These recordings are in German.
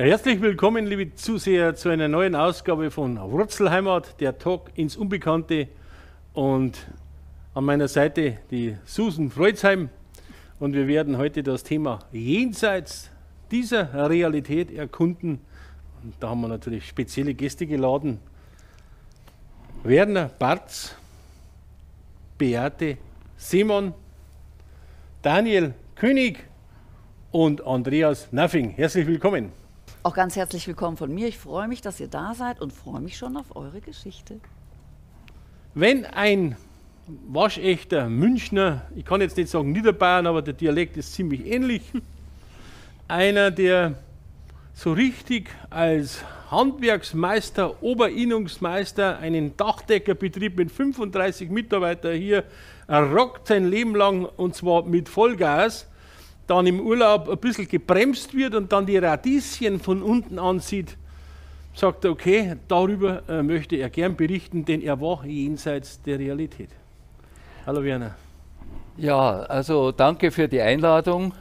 Ja, herzlich willkommen, liebe Zuseher, zu einer neuen Ausgabe von Wurzelheimat, der Talk ins Unbekannte. Und an meiner Seite die Susan Freuzheim. Und wir werden heute das Thema Jenseits dieser Realität erkunden. Und da haben wir natürlich spezielle Gäste geladen. Werner Barz, Beate Simon, Daniel König und Andreas Naffing. Herzlich willkommen. Auch ganz herzlich willkommen von mir. Ich freue mich, dass ihr da seid und freue mich schon auf eure Geschichte. Wenn ein waschechter Münchner, ich kann jetzt nicht sagen Niederbayern, aber der Dialekt ist ziemlich ähnlich, einer, der so richtig als Handwerksmeister, Oberinnungsmeister einen Dachdeckerbetrieb mit 35 Mitarbeitern hier rockt sein Leben lang und zwar mit Vollgas, dann im Urlaub ein bisschen gebremst wird und dann die Radieschen von unten ansieht, sagt er, okay, darüber möchte er gern berichten, denn er war jenseits der Realität. Hallo Werner. Ja, also danke für die Einladung.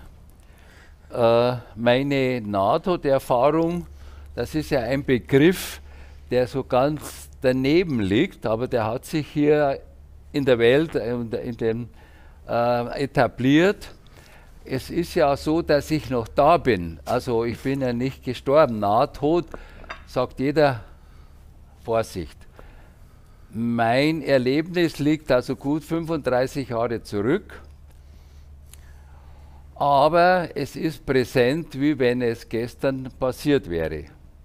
Meine NATO-Erfahrung, das ist ja ein Begriff, der so ganz daneben liegt, aber der hat sich hier in der Welt etabliert. Es ist ja so, dass ich noch da bin. Also ich bin ja nicht gestorben. Nahtod, sagt jeder, Vorsicht. Mein Erlebnis liegt also gut 35 Jahre zurück. Aber es ist präsent, wie wenn es gestern passiert wäre.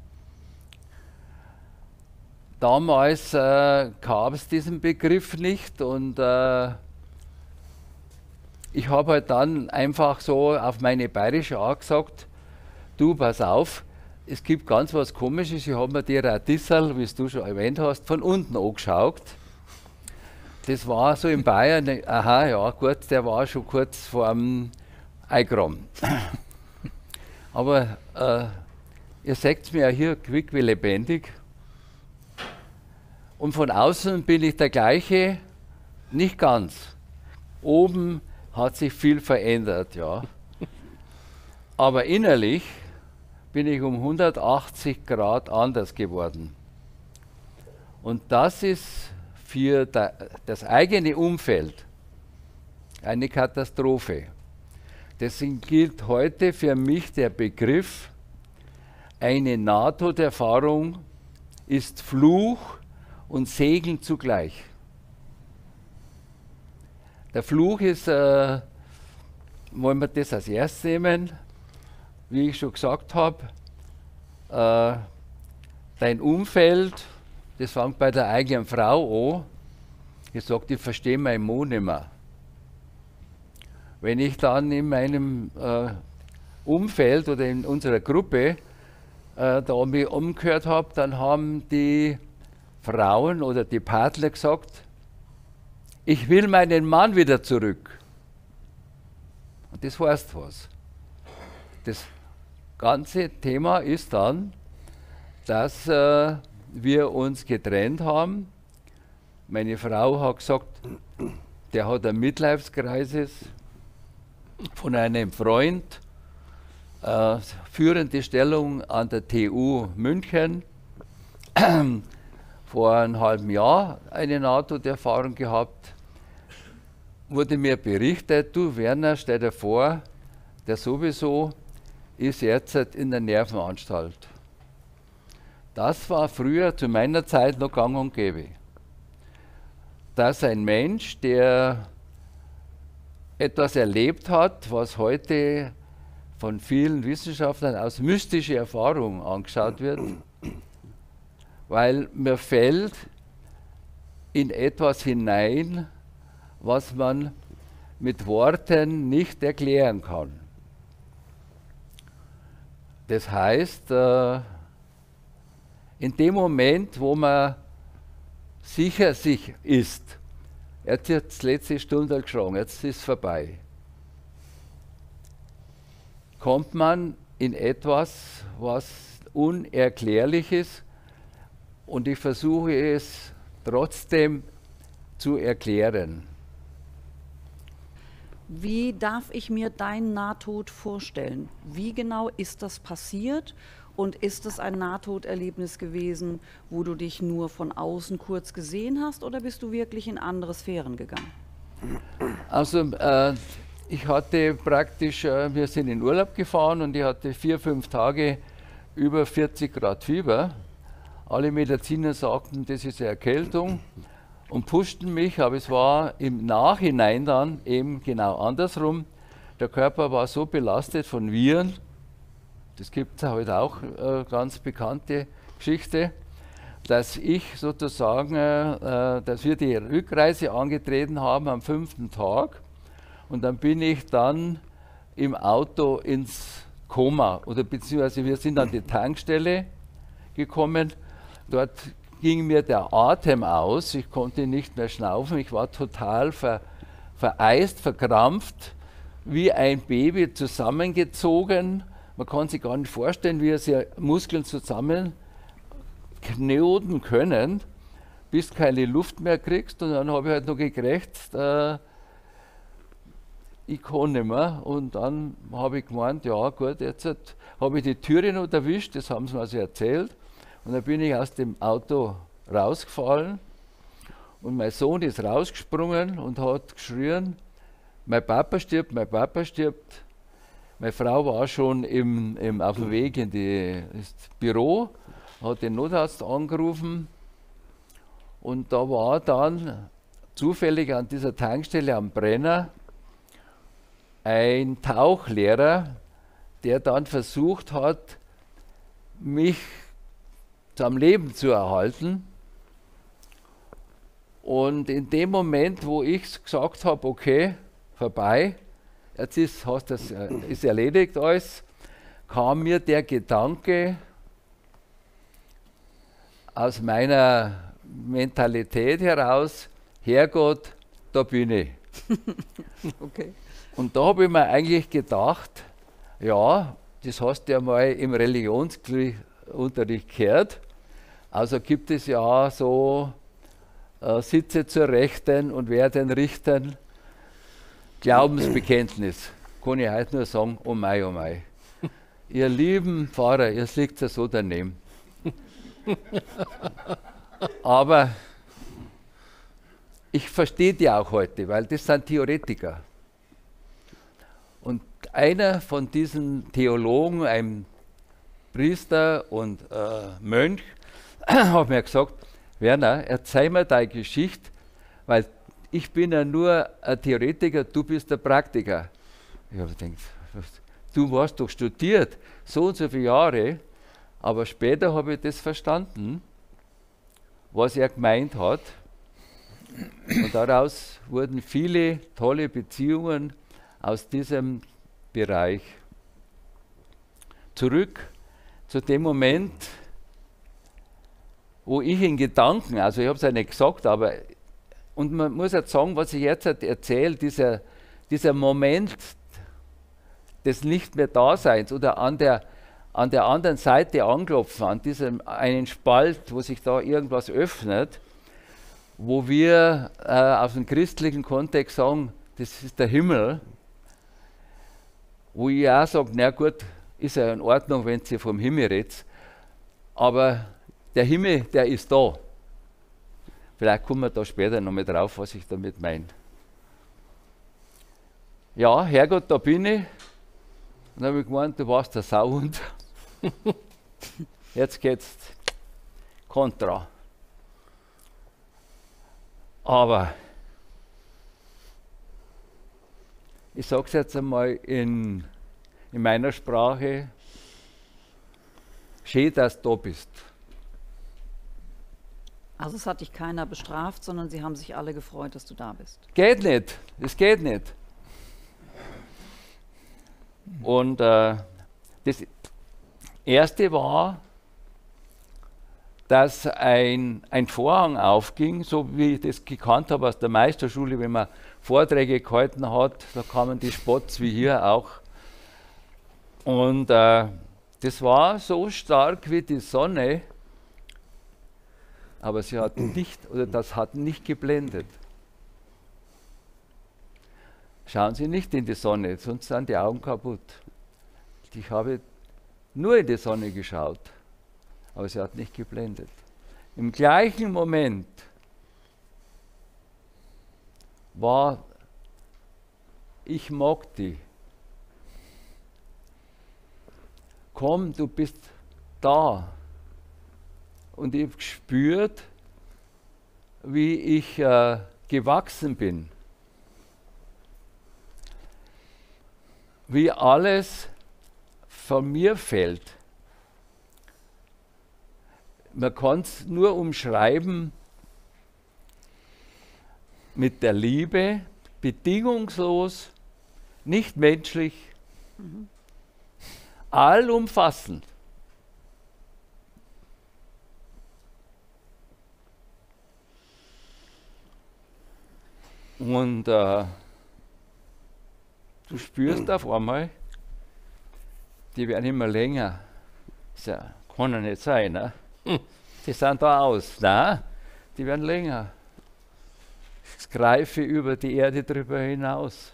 Damals gab es diesen Begriff nicht und ich habe halt dann einfach so auf meine bayerische Art gesagt, du, pass auf, es gibt ganz was Komisches, ich habe mir die Radieserl, wie du schon erwähnt hast, von unten angeschaut. Das war so in Bayern, aha, ja gut, der war schon kurz vor dem Eigramm. Aber ihr seht mir ja hier quick wie lebendig. Und von außen bin ich der gleiche, nicht ganz. Oben hat sich viel verändert, ja. Aber innerlich bin ich um 180 Grad anders geworden. Und das ist für das eigene Umfeld eine Katastrophe. Deswegen gilt heute für mich der Begriff, eine NATO-Erfahrung ist Fluch und Segen zugleich. Der Fluch ist, wollen wir das als erstes nehmen, wie ich schon gesagt habe, dein Umfeld, das fängt bei der eigenen Frau an, die sagt, ich verstehe meinen Mann nicht mehr. Wenn ich dann in meinem Umfeld oder in unserer Gruppe da mich umgehört habe, dann haben die Frauen oder die Partner gesagt, ich will meinen Mann wieder zurück. Und das heißt was. Das ganze Thema ist dann, dass wir uns getrennt haben. Meine Frau hat gesagt, der hat einen Midlife-Crisis von einem Freund, führende Stellung an der TU München, vor einem halben Jahr eine NATO-Erfahrung gehabt, wurde mir berichtet, du Werner, stell dir vor, der sowieso ist jetzt in der Nervenanstalt. Das war früher zu meiner Zeit noch gang und gäbe. Dass ein Mensch, der etwas erlebt hat, was heute von vielen Wissenschaftlern als mystische Erfahrung angeschaut wird, weil mir fällt in etwas hinein, was man mit Worten nicht erklären kann. Das heißt, in dem Moment, wo man sicher sich ist, jetzt hat die letzte Stunde geschlagen, jetzt ist es vorbei, kommt man in etwas, was unerklärlich ist, und ich versuche es trotzdem zu erklären. Wie darf ich mir deinen Nahtod vorstellen? Wie genau ist das passiert Und ist es ein Nahtoderlebnis gewesen, wo du dich nur von außen kurz gesehen hast, oder bist du wirklich in andere Sphären gegangen? Also ich hatte praktisch, wir sind in Urlaub gefahren und ich hatte 4, 5 Tage über 40 Grad Fieber. Alle Mediziner sagten, das ist eine Erkältung und pushten mich, aber es war im Nachhinein dann eben genau andersrum. Der Körper war so belastet von Viren, das gibt es halt auch, ganz bekannte Geschichte, dass ich sozusagen, dass wir die Rückreise angetreten haben am 5. Tag und dann bin ich dann im Auto ins Koma oder beziehungsweise wir sind an die Tankstelle gekommen, dort ging mir der Atem aus, ich konnte nicht mehr schnaufen, ich war total vereist, verkrampft, wie ein Baby zusammengezogen. Man kann sich gar nicht vorstellen, wie sie Muskeln zusammenknoten können, bis du keine Luft mehr kriegst. Und dann habe ich halt noch gekriegt, ich kann nicht mehr. Und dann habe ich gemeint, ja gut, jetzt habe ich die Türe noch erwischt, das haben sie mir also erzählt. Und dann bin ich aus dem Auto rausgefallen und mein Sohn ist rausgesprungen und hat geschrien, mein Papa stirbt, mein Papa stirbt. Meine Frau war schon auf dem Weg in das Büro, hat den Notarzt angerufen und da war dann zufällig an dieser Tankstelle am Brenner ein Tauchlehrer, der dann versucht hat, mich am Leben zu erhalten. Und in dem Moment, wo ich gesagt habe, okay, vorbei, jetzt ist erledigt alles, kam mir der Gedanke aus meiner Mentalität heraus, Herrgott, da bin ich. Okay. Und da habe ich mir eigentlich gedacht, ja, das hast du ja mal im Religionsunterricht gehört, also gibt es ja so Sitze zur Rechten und werden richten. Glaubensbekenntnis, kann ich heute nur sagen, oh mei, oh mei. Ihr lieben Pfarrer, ihr liegt ja so daneben. Aber ich verstehe die auch heute, weil das sind Theoretiker. Und einer von diesen Theologen, ein Priester und Mönch, hat mir gesagt, Werner, erzähl mir deine Geschichte, weil ich bin ja nur ein Theoretiker, du bist der Praktiker. Ich habe gedacht, du hast doch studiert, so und so viele Jahre, aber später habe ich das verstanden, was er gemeint hat. Und daraus wurden viele tolle Beziehungen aus diesem Bereich. Zurück zu dem Moment, wo ich in Gedanken, also ich habe es ja nicht gesagt, aber und man muss jetzt sagen, was ich jetzt erzähle, dieser Moment des nicht mehr Daseins oder an der anderen Seite anklopfen, an diesem einen Spalt, wo sich da irgendwas öffnet, wo wir aus dem christlichen Kontext sagen, das ist der Himmel, wo ich auch sage, na gut, ist ja in Ordnung, wenn ihr vom Himmel redet, aber der Himmel, der ist da. Vielleicht kommen wir da später noch mal drauf, was ich damit meine. Ja, Herrgott, da bin ich. Und dann habe ich gemeint, du warst der Sauhund. Jetzt geht's kontra. Aber ich sage es jetzt einmal in meiner Sprache, schön, dass du da bist. Also es hat dich keiner bestraft, sondern sie haben sich alle gefreut, dass du da bist. Geht nicht, es geht nicht. Und das Erste war, dass ein Vorhang aufging, so wie ich das gekannt habe aus der Meisterschule, wenn man Vorträge gehalten hat, da kamen die Spots wie hier auch. Und das war so stark wie die Sonne, aber sie hat nicht, oder das hat nicht geblendet. Schauen Sie nicht in die Sonne, sonst sind die Augen kaputt. Ich habe nur in die Sonne geschaut, aber sie hat nicht geblendet. Im gleichen Moment war, ich mag dich. Komm, du bist da. Und ich habe gespürt, wie ich gewachsen bin. Wie alles von mir fällt. Man kann es nur umschreiben mit der Liebe, bedingungslos, nicht menschlich, allumfassend. Und du spürst auf einmal, die werden immer länger. Das kann ja nicht sein, ne? Die sind da aus. Nein, die werden länger. Ich greife über die Erde drüber hinaus.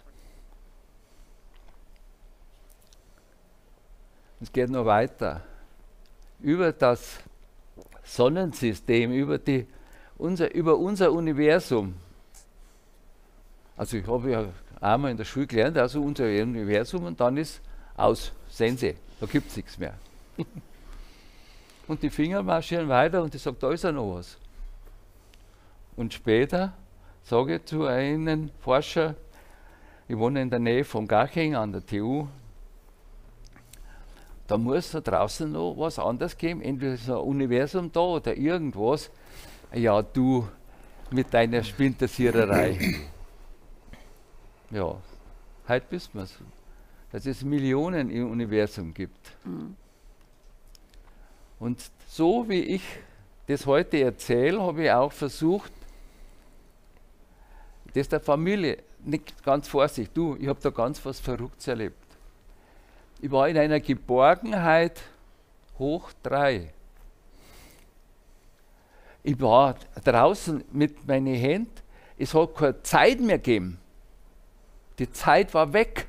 Es geht noch weiter. Über das Sonnensystem, über unser Universum. Also ich habe ja einmal in der Schule gelernt, also unser Universum, und dann ist aus, Sense, da gibt es nichts mehr. Und die Finger marschieren weiter und ich sage, da ist ja noch was. Und später sage ich zu einem Forscher, ich wohne in der Nähe von Garching an der TU, da muss da draußen noch was anderes geben, entweder so ein Universum da oder irgendwas. Ja, du mit deiner Spintersiererei. Ja, heute wissen wir es, dass es Millionen im Universum gibt. Und so wie ich das heute erzähle, habe ich auch versucht, das der Familie, nicht ganz vorsichtig, ich habe da ganz was Verrücktes erlebt. Ich war in einer Geborgenheit hoch 3. Ich war draußen mit meinen Händen, es hat keine Zeit mehr gegeben. Die Zeit war weg.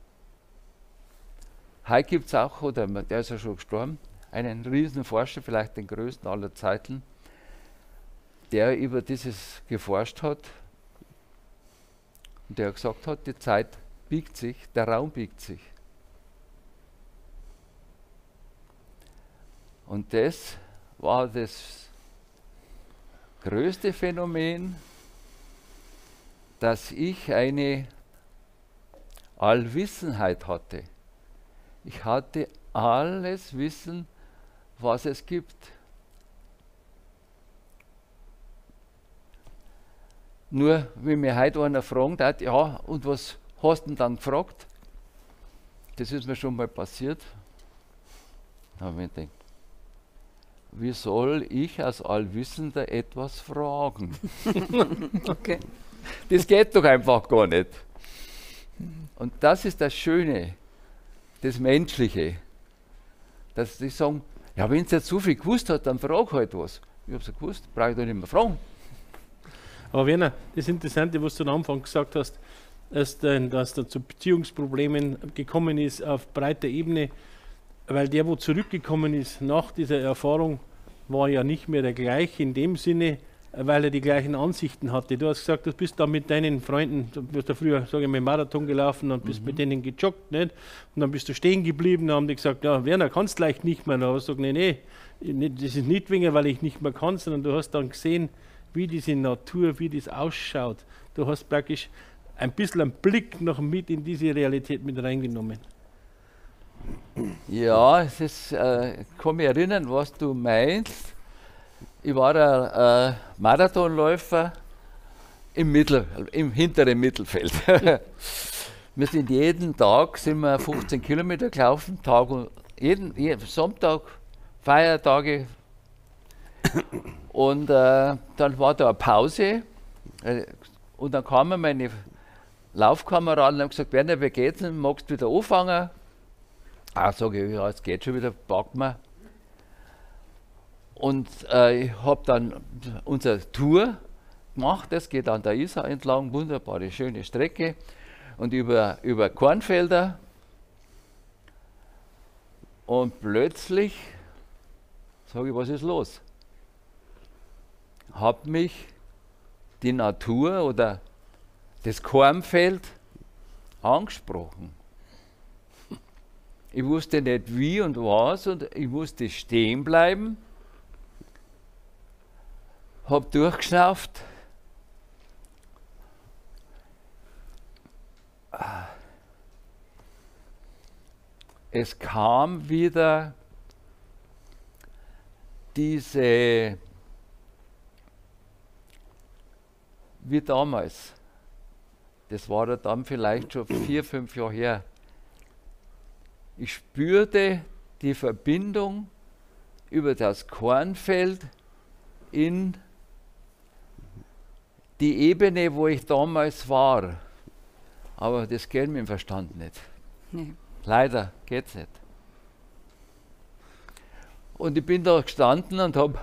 Heute gibt es auch, oder der ist ja schon gestorben, einen riesen Forscher, vielleicht den größten aller Zeiten, der über dieses geforscht hat und der gesagt hat, die Zeit biegt sich, der Raum biegt sich. Und das war das größte Phänomen, dass ich eine Allwissenheit hatte. Ich hatte alles Wissen, was es gibt. Nur, wenn mir heute einer fragt, ja, und was hast du denn dann gefragt? Das ist mir schon mal passiert. Da habe ich mir gedacht, wie soll ich als Allwissender etwas fragen? Okay. Das geht doch einfach gar nicht. Und das ist das Schöne, das Menschliche, dass die sagen, ja, wenn es jetzt so viel gewusst hat, dann frag halt was. Ich habe es gewusst, brauche ich doch nicht mehr fragen. Aber Werner, das Interessante, was du am Anfang gesagt hast, dass da zu Beziehungsproblemen gekommen ist auf breiter Ebene, weil der, wo zurückgekommen ist nach dieser Erfahrung, war ja nicht mehr der gleiche in dem Sinne, weil er die gleichen Ansichten hatte. Du hast gesagt, du bist da mit deinen Freunden, du bist da früher, sage ich mal, Marathon gelaufen und bist mit denen gejoggt, nicht? Und dann bist du stehen geblieben, dann haben die gesagt, ja, Werner, kannst gleich nicht mehr. Und dann hast du gesagt, nee, das ist nicht wegen, weil ich nicht mehr kann, sondern du hast dann gesehen, wie diese Natur, wie das ausschaut. Du hast praktisch ein bisschen einen Blick noch mit in diese Realität mit reingenommen. Ja, ich kann mich erinnern, was du meinst. Ich war ein Marathonläufer im hinteren Mittelfeld. Wir sind jeden Tag 15 Kilometer gelaufen, Tag und jeden Sonntag, Feiertage. Und dann war da eine Pause und dann kamen meine Laufkameraden und haben gesagt, Werner, wie geht's denn? Magst du wieder anfangen? Sage ich, ja, es geht schon wieder, packen wir. Und ich habe dann unsere Tour gemacht, das geht an der Isar entlang, wunderbare, schöne Strecke und über Kornfelder. Und plötzlich sage ich, was ist los? Hat mich die Natur oder das Kornfeld angesprochen. Ich wusste nicht wie und was und ich musste stehen bleiben, habe durchgeschnauft. Es kam wieder diese, wie damals, das war ja dann vielleicht schon 4, 5 Jahre her. Ich spürte die Verbindung über das Kornfeld in die Ebene, wo ich damals war. Aber das geht mit dem Verstand nicht. Nee. Leider geht's nicht. Und ich bin da gestanden und habe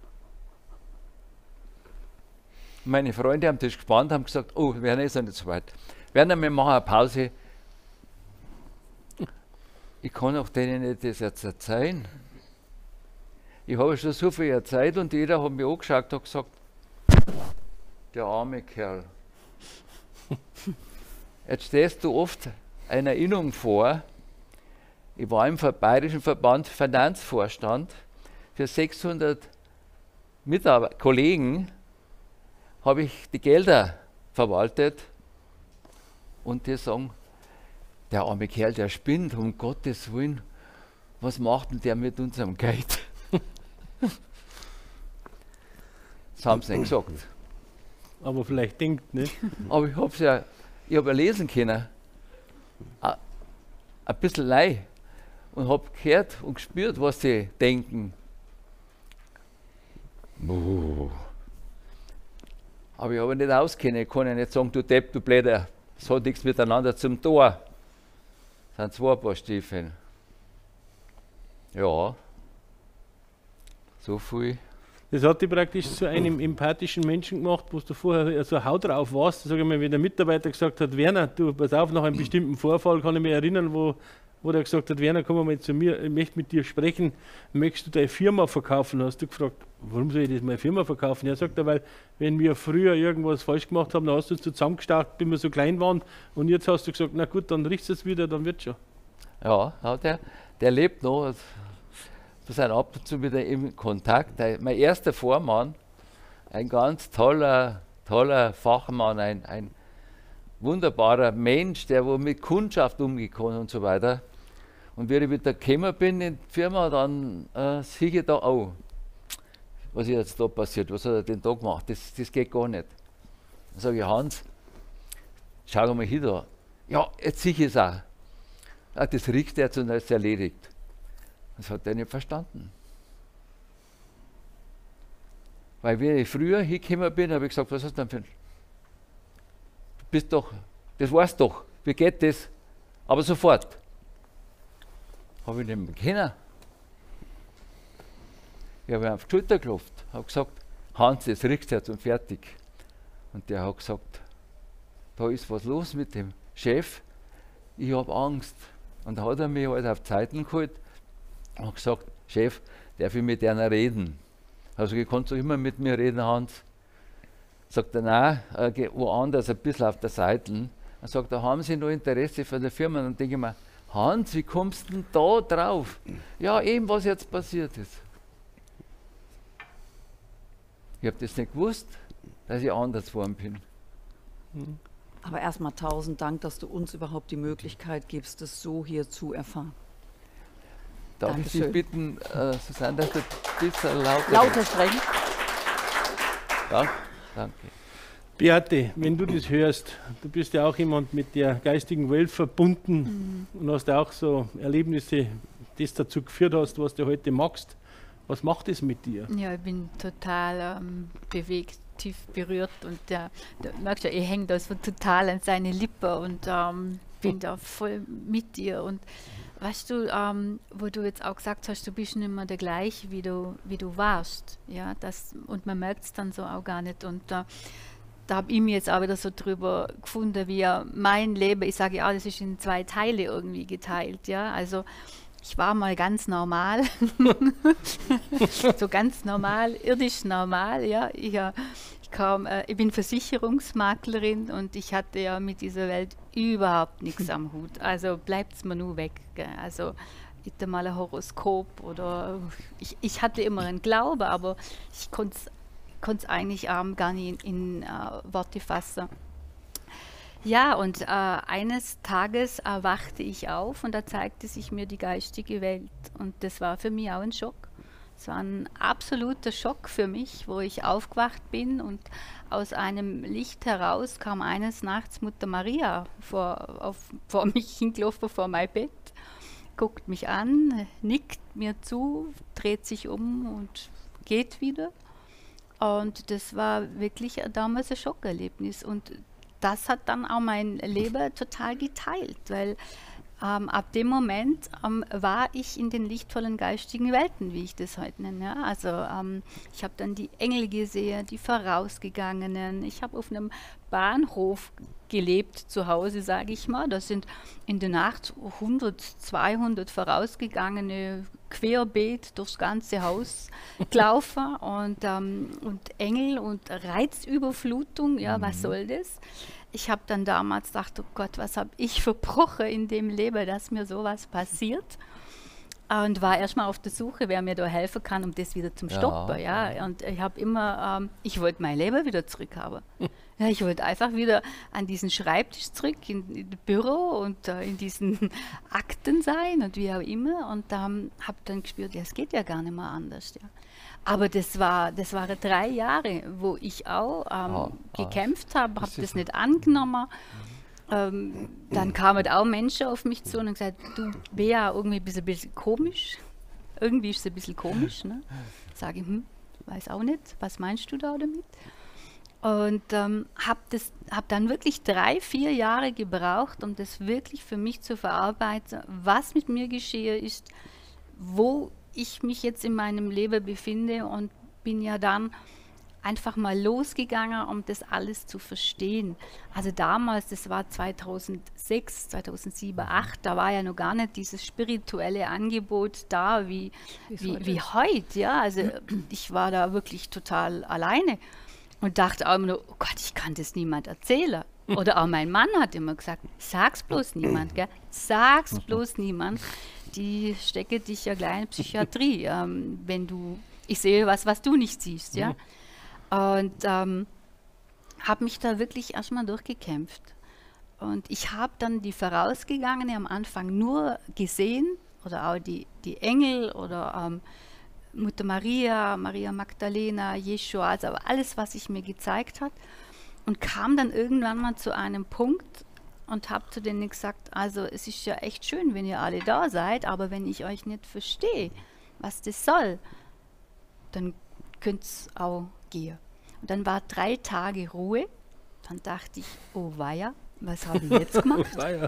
meine Freunde am Tisch gespannt, haben gesagt, oh, Werner ist ja nicht so weit. Werner, wir machen eine Pause. Ich kann auch denen nicht das jetzt erzählen. Ich habe schon so viel erzählt und jeder hat mich angeschaut und gesagt, der arme Kerl. Jetzt stehst du oft eine Erinnerung vor. Ich war im Bayerischen Verband Finanzvorstand für 600 Kollegen, habe ich die Gelder verwaltet und die sagen, der arme Kerl, der spinnt, um Gottes Willen, was macht denn der mit unserem Geld? Das haben sie nicht gesagt. Aber vielleicht denkt, ne? Aber ich habe ja lesen können, ein bisschen lei und habe gehört und gespürt, was sie denken. Aber ich habe nicht auskennen, ich kann ja nicht sagen, du Depp, du Bläder, das hat nichts miteinander zum Tor. Das sind 2 Paar Stiefel. Ja, so viel. Das hat dich praktisch zu einem empathischen Menschen gemacht, wo du vorher so Haut drauf warst. Sag ich mal, wenn der Mitarbeiter gesagt hat, Werner, du pass auf, nach einem bestimmten Vorfall kann ich mich erinnern, wo der gesagt hat, Werner, komm mal zu mir, ich möchte mit dir sprechen, möchtest du deine Firma verkaufen? Hast du gefragt, warum soll ich das meine Firma verkaufen? Er sagt, weil wenn wir früher irgendwas falsch gemacht haben, dann hast du uns zusammengestaucht, bis wir so klein waren und jetzt hast du gesagt, na gut, dann richtest du es wieder, dann wird schon. Ja, der lebt noch. Wir sind ab und zu wieder im Kontakt. Mein erster Vormann, ein ganz toller Fachmann, ein wunderbarer Mensch, der wo mit Kundschaft umgekommen und so weiter. Und wie ich wieder gekommen bin in die Firma, dann sehe ich da, oh, was ist jetzt da passiert, was hat er denn da gemacht, das geht gar nicht. Dann sage ich, Hans, schau mal hin da. Ja, jetzt sehe ich es auch. Ah, das riecht jetzt und das ist erledigt. Das hat er nicht verstanden. Weil wie ich früher hingekommen bin, habe ich gesagt, was hast du denn für ein... Du bist doch, das weißt doch, wie geht das? Aber sofort. Habe ich nicht mehr können. Ich habe ihm auf die Schulter geklopft, habe gesagt, Hans, das riecht jetzt und fertig. Und der hat gesagt, da ist was los mit dem Chef, ich habe Angst. Und da hat er mich halt auf Zeiten geholt und hat gesagt, Chef, darf ich mit einer reden? Also ich kannst du immer mit mir reden, Hans? Sagt er, nein, geh woanders, ein bisschen auf der Seite. Dann sagt er, haben Sie noch Interesse für die Firma? Und dann denke ich mir, Hans, wie kommst du denn da drauf? Ja, eben, was jetzt passiert ist. Ich habe das nicht gewusst, dass ich anders geworden bin. Aber erstmal 1000 Dank, dass du uns überhaupt die Möglichkeit gibst, das so hier zu erfahren. Darf ich Sie Dankeschön. bitten, Susanne, dass du ein bisschen Lauter sprechen. Ja, danke. Beate, wenn du das hörst, du bist ja auch jemand mit der geistigen Welt verbunden und hast auch so Erlebnisse, das dazu geführt hast, was du heute magst. Was macht es mit dir? Ja, ich bin total bewegt, tief berührt und du merkst ja, ich hänge da so total an seine Lippe und bin da voll mit dir. Und weißt du, wo du jetzt auch gesagt hast, du bist nicht mehr der gleiche, wie du warst. Ja, und man merkt es dann so auch gar nicht. Und da habe ich mich jetzt auch wieder so drüber gefunden, wie mein Leben, ich sage ja, das ist in 2 Teile irgendwie geteilt. Ja, also ich war mal ganz normal, so ganz normal, irdisch normal, ja. Ich bin Versicherungsmaklerin und ich hatte ja mit dieser Welt überhaupt nichts am Hut. Also bleibt es mir nur weg. Gell. Also nicht einmal ein Horoskop oder ich hatte immer einen Glaube, aber ich konnte es eigentlich gar nicht in Worte fassen. Ja, und eines Tages erwachte ich auf und da zeigte sich mir die geistige Welt. Und das war für mich auch ein Schock. Es war ein absoluter Schock für mich, wo ich aufgewacht bin und aus einem Licht heraus kam eines Nachts Mutter Maria vor mich hingelaufen, vor mein Bett, guckt mich an, nickt mir zu, dreht sich um und geht wieder. Und das war wirklich damals ein Schockerlebnis. Und das hat dann auch mein Leben total geteilt, weil ab dem Moment war ich in den lichtvollen geistigen Welten, wie ich das heute nenne. Ja? Also ich habe dann die Engel gesehen, die Vorausgegangenen. Ich habe auf einem Bahnhof gelebt, zu Hause, sage ich mal. Da sind in der Nacht 100, 200 Vorausgegangene querbeet durchs ganze Haus gelaufen und Engel und Reizüberflutung, ja, was soll das? Ich habe dann damals gedacht, oh Gott, was habe ich verbrochen in dem Leben, dass mir sowas passiert? Und war erstmal auf der Suche, wer mir da helfen kann, um das wieder zu stoppen. Ja. Und ich habe immer, ich wollte mein Leben wieder zurückhaben. Ja, ich wollte einfach wieder an diesen Schreibtisch zurück, in das Büro und in diesen Akten sein und wie auch immer. Und habe dann gespürt, ja, es geht ja gar nicht mehr anders. Ja. Aber das waren 3 Jahre, wo ich auch gekämpft habe, habe das nicht angenommen. Dann kamen auch Menschen auf mich zu und haben gesagt, du, Bea, irgendwie bist du ein bisschen komisch. Irgendwie ist es ein bisschen komisch. Ne? Sage ich, weiß auch nicht, was meinst du da damit? Und habe dann wirklich 3, 4 Jahre gebraucht, um das wirklich für mich zu verarbeiten, was mit mir geschehen ist, wo ich mich jetzt in meinem Leben befinde und bin ja dann einfach mal losgegangen, um das alles zu verstehen. Also damals, das war 2006, 2007, 2008, da war ja noch gar nicht dieses spirituelle Angebot da, wie heute. Ja? Also ich war da wirklich total alleine und dachte auch immer nur, oh Gott, ich kann das niemand erzählen. Oder auch mein Mann hat immer gesagt, sag's bloß niemand, gell? Sag's bloß niemand. Die stecke dich ja gleich in Psychiatrie, ich sehe was du nicht siehst, ja. Und habe mich da wirklich erstmal durchgekämpft. Und ich habe dann die Vorausgegangene am Anfang nur gesehen, oder auch die Engel oder Mutter Maria, Maria Magdalena, Jeschua, also alles, was sich mir gezeigt hat. Und kam dann irgendwann mal zu einem Punkt, und habe zu denen gesagt, also es ist ja echt schön, wenn ihr alle da seid, aber wenn ich euch nicht verstehe, was das soll, dann könnt es auch gehen. Und dann war 3 Tage Ruhe, dann dachte ich, oh weia, was habe ich jetzt gemacht?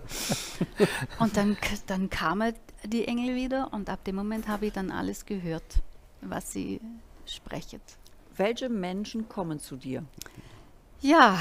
Und dann kamen die Engel wieder und ab dem Moment habe ich dann alles gehört, was sie sprechen. Welche Menschen kommen zu dir? Ja,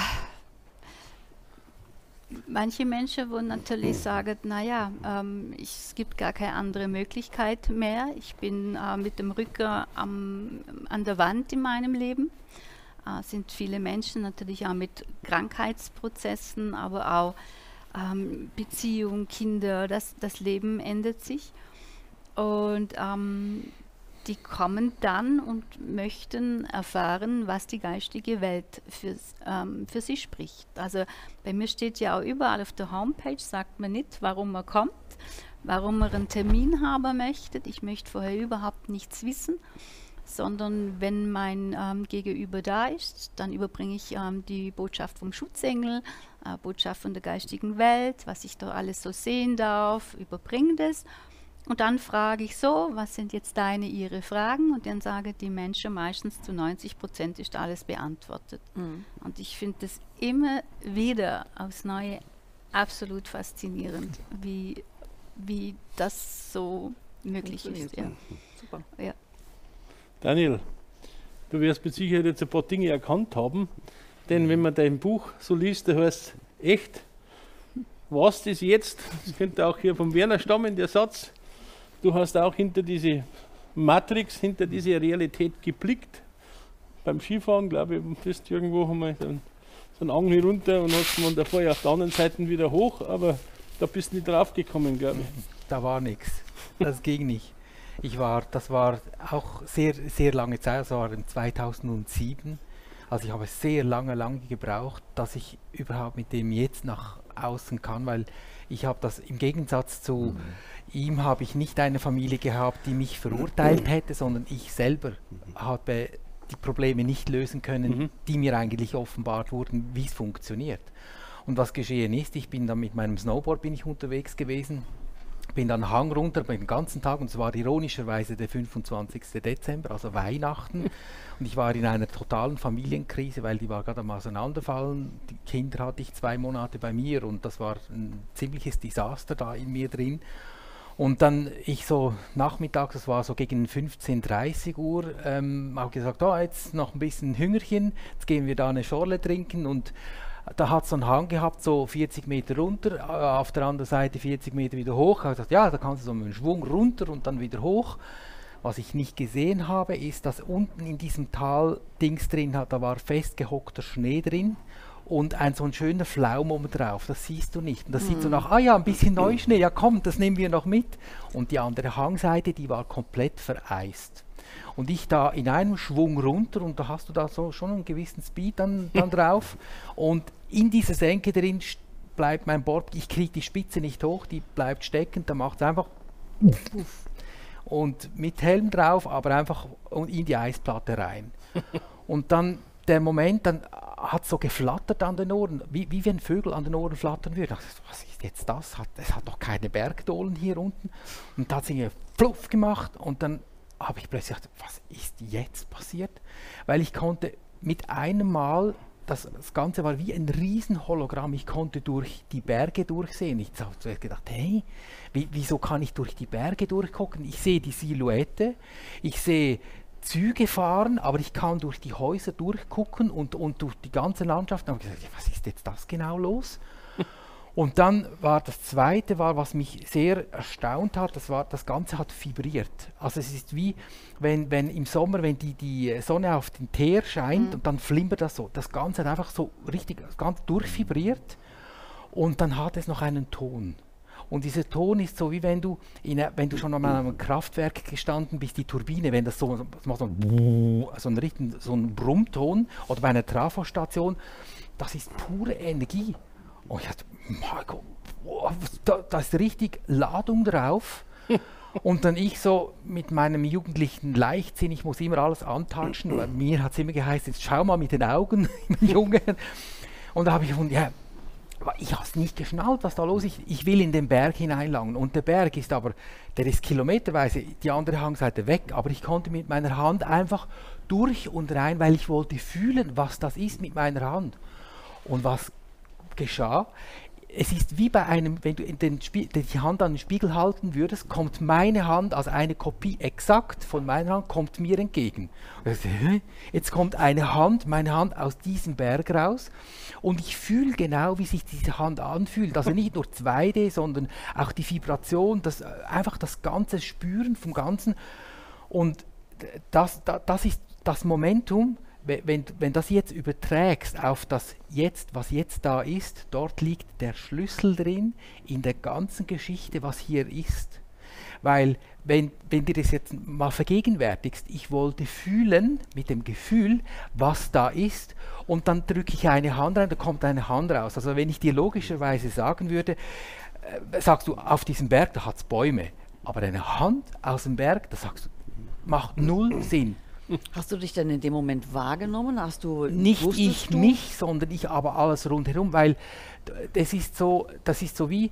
manche Menschen, wo natürlich sagen, naja, es gibt gar keine andere Möglichkeit mehr. Ich bin mit dem Rücken an der Wand in meinem Leben. Sind viele Menschen natürlich auch mit Krankheitsprozessen, aber auch Beziehung, Kinder, das Leben ändert sich. Und die kommen dann und möchten erfahren, was die geistige Welt für sie spricht. Also bei mir steht ja auch überall auf der Homepage, sagt man nicht, warum man kommt, warum man einen Termin haben möchte. Ich möchte vorher überhaupt nichts wissen, sondern wenn mein Gegenüber da ist, dann überbringe ich die Botschaft vom Schutzengel, Botschaft von der geistigen Welt, was ich da alles so sehen darf, überbringe das. Und dann frage ich so, was sind jetzt Ihre Fragen? Und dann sagen die Menschen meistens zu 90% ist alles beantwortet. Und ich finde das immer wieder aufs Neue absolut faszinierend, wie das so möglich ist. Ja. Super. Ja. Daniel, du wirst mit Sicherheit jetzt ein paar Dinge erkannt haben, denn wenn man dein Buch so liest, da heißt echt, was das jetzt, das könnte auch hier vom Werner stammen, der Satz, du hast auch hinter diese Matrix, hinter diese Realität geblickt. Beim Skifahren, glaube ich, bist du irgendwo einmal so einen Angel runter und hast man davor auf der anderen Seite wieder hoch, aber da bist du nicht drauf gekommen, glaube ich. Da war nichts. Das ging nicht. Das war auch sehr, sehr lange Zeit, das war in 2007. Also ich habe sehr lange gebraucht, dass ich überhaupt mit dem jetzt nach außen kann, weil ich habe das im Gegensatz zu ihm habe ich nicht eine Familie gehabt, die mich verurteilt hätte, sondern ich selber habe die Probleme nicht lösen können, die mir eigentlich offenbart wurden, wie es funktioniert. Und was geschehen ist, ich bin dann mit meinem Snowboard unterwegs gewesen, bin dann Hang runter den ganzen Tag und es war ironischerweise der 25. Dezember, also Weihnachten. Und ich war in einer totalen Familienkrise, weil die war gerade am Auseinanderfallen. Die Kinder hatte ich 2 Monate bei mir und das war ein ziemliches Desaster da in mir drin. Und dann ich so nachmittags, das war so gegen 15:30 Uhr, habe gesagt, oh, jetzt noch ein bisschen Hüngerchen, jetzt gehen wir da eine Schorle trinken und da hat es so einen Hang gehabt, so 40 Meter runter, auf der anderen Seite 40 Meter wieder hoch. Ich habe gesagt, ja, da kannst du so mit einem Schwung runter und dann wieder hoch. Was ich nicht gesehen habe, ist, dass unten in diesem Tal Dings drin hat, da war festgehockter Schnee drin und so ein schöner Flaum oben drauf, das siehst du nicht. Und das sieht so nach, ah ja, ein bisschen Neuschnee, ja komm, das nehmen wir noch mit. Und die andere Hangseite, die war komplett vereist. Und ich da in einem Schwung runter und da hast du da so schon einen gewissen Speed dann drauf und in dieser Senke drin bleibt mein Board, ich kriege die Spitze nicht hoch, die bleibt steckend, da macht es einfach und mit Helm drauf, aber einfach in die Eisplatte rein. Und dann der Moment, dann hat es so geflattert an den Ohren, wie wenn Vögel an den Ohren flattern würden. Ich dachte, was ist jetzt das? Es hat doch keine Bergdolen hier unten. Und da hat es irgendwie Fluff gemacht und dann habe ich plötzlich gedacht, was ist jetzt passiert? Weil ich konnte mit einem Mal, das Ganze war wie ein Riesenhologramm, ich konnte durch die Berge durchsehen. Ich habe zuerst gedacht, hey, wieso kann ich durch die Berge durchgucken? Ich sehe die Silhouette, ich sehe Züge fahren, aber ich kann durch die Häuser durchgucken und durch die ganze Landschaft. Und habe ich gesagt, was ist jetzt das genau los? Und dann war das Zweite, was mich sehr erstaunt hat, das Ganze hat vibriert. Also es ist wie, wenn im Sommer, wenn die Sonne auf den Teer scheint und dann flimmert das so. Das Ganze hat einfach so richtig ganz durchvibriert und dann hat es noch einen Ton. Und dieser Ton ist so, wie wenn du schon an einem Kraftwerk gestanden bist, die Turbine, wenn das so macht so ein Brummton oder bei einer Trafostation, das ist pure Energie. Und ich dachte, mein Gott, wow, da ist richtig Ladung drauf. Und dann ich so mit meinem jugendlichen Leichtsinn, ich muss immer alles antatschen, weil mir hat es immer geheißen, jetzt schau mal mit den Augen, Junge. Und da habe ich gefunden, ja, ich habe es nicht geschnallt, was da los ist. Ich will in den Berg hineinlangen. Und der Berg ist aber, der ist kilometerweise die andere Hangseite weg, aber ich konnte mit meiner Hand einfach durch und rein, weil ich wollte fühlen, was das ist mit meiner Hand. Und was geschah? Es ist wie bei einem, wenn du die Hand an den Spiegel halten würdest, kommt meine Hand, also eine Kopie exakt von meiner Hand, kommt mir entgegen. Jetzt kommt meine Hand aus diesem Berg raus und ich fühle genau, wie sich diese Hand anfühlt. Also nicht nur 2D, sondern auch die Vibration, einfach das ganze Spüren vom Ganzen. Und das ist das Momentum. Wenn das jetzt überträgst auf das Jetzt, was jetzt da ist, dort liegt der Schlüssel drin in der ganzen Geschichte, was hier ist. Weil, wenn du das jetzt mal vergegenwärtigst, ich wollte fühlen, mit dem Gefühl, was da ist, und dann drücke ich eine Hand rein, da kommt eine Hand raus. Also wenn ich dir logischerweise sagen würde, sagst du, auf diesem Berg, da hat es Bäume, aber eine Hand aus dem Berg, das sagst du, macht null Sinn. Hast du dich denn in dem Moment wahrgenommen? Nicht ich mich, sondern ich aber alles rundherum, weil das ist so wie,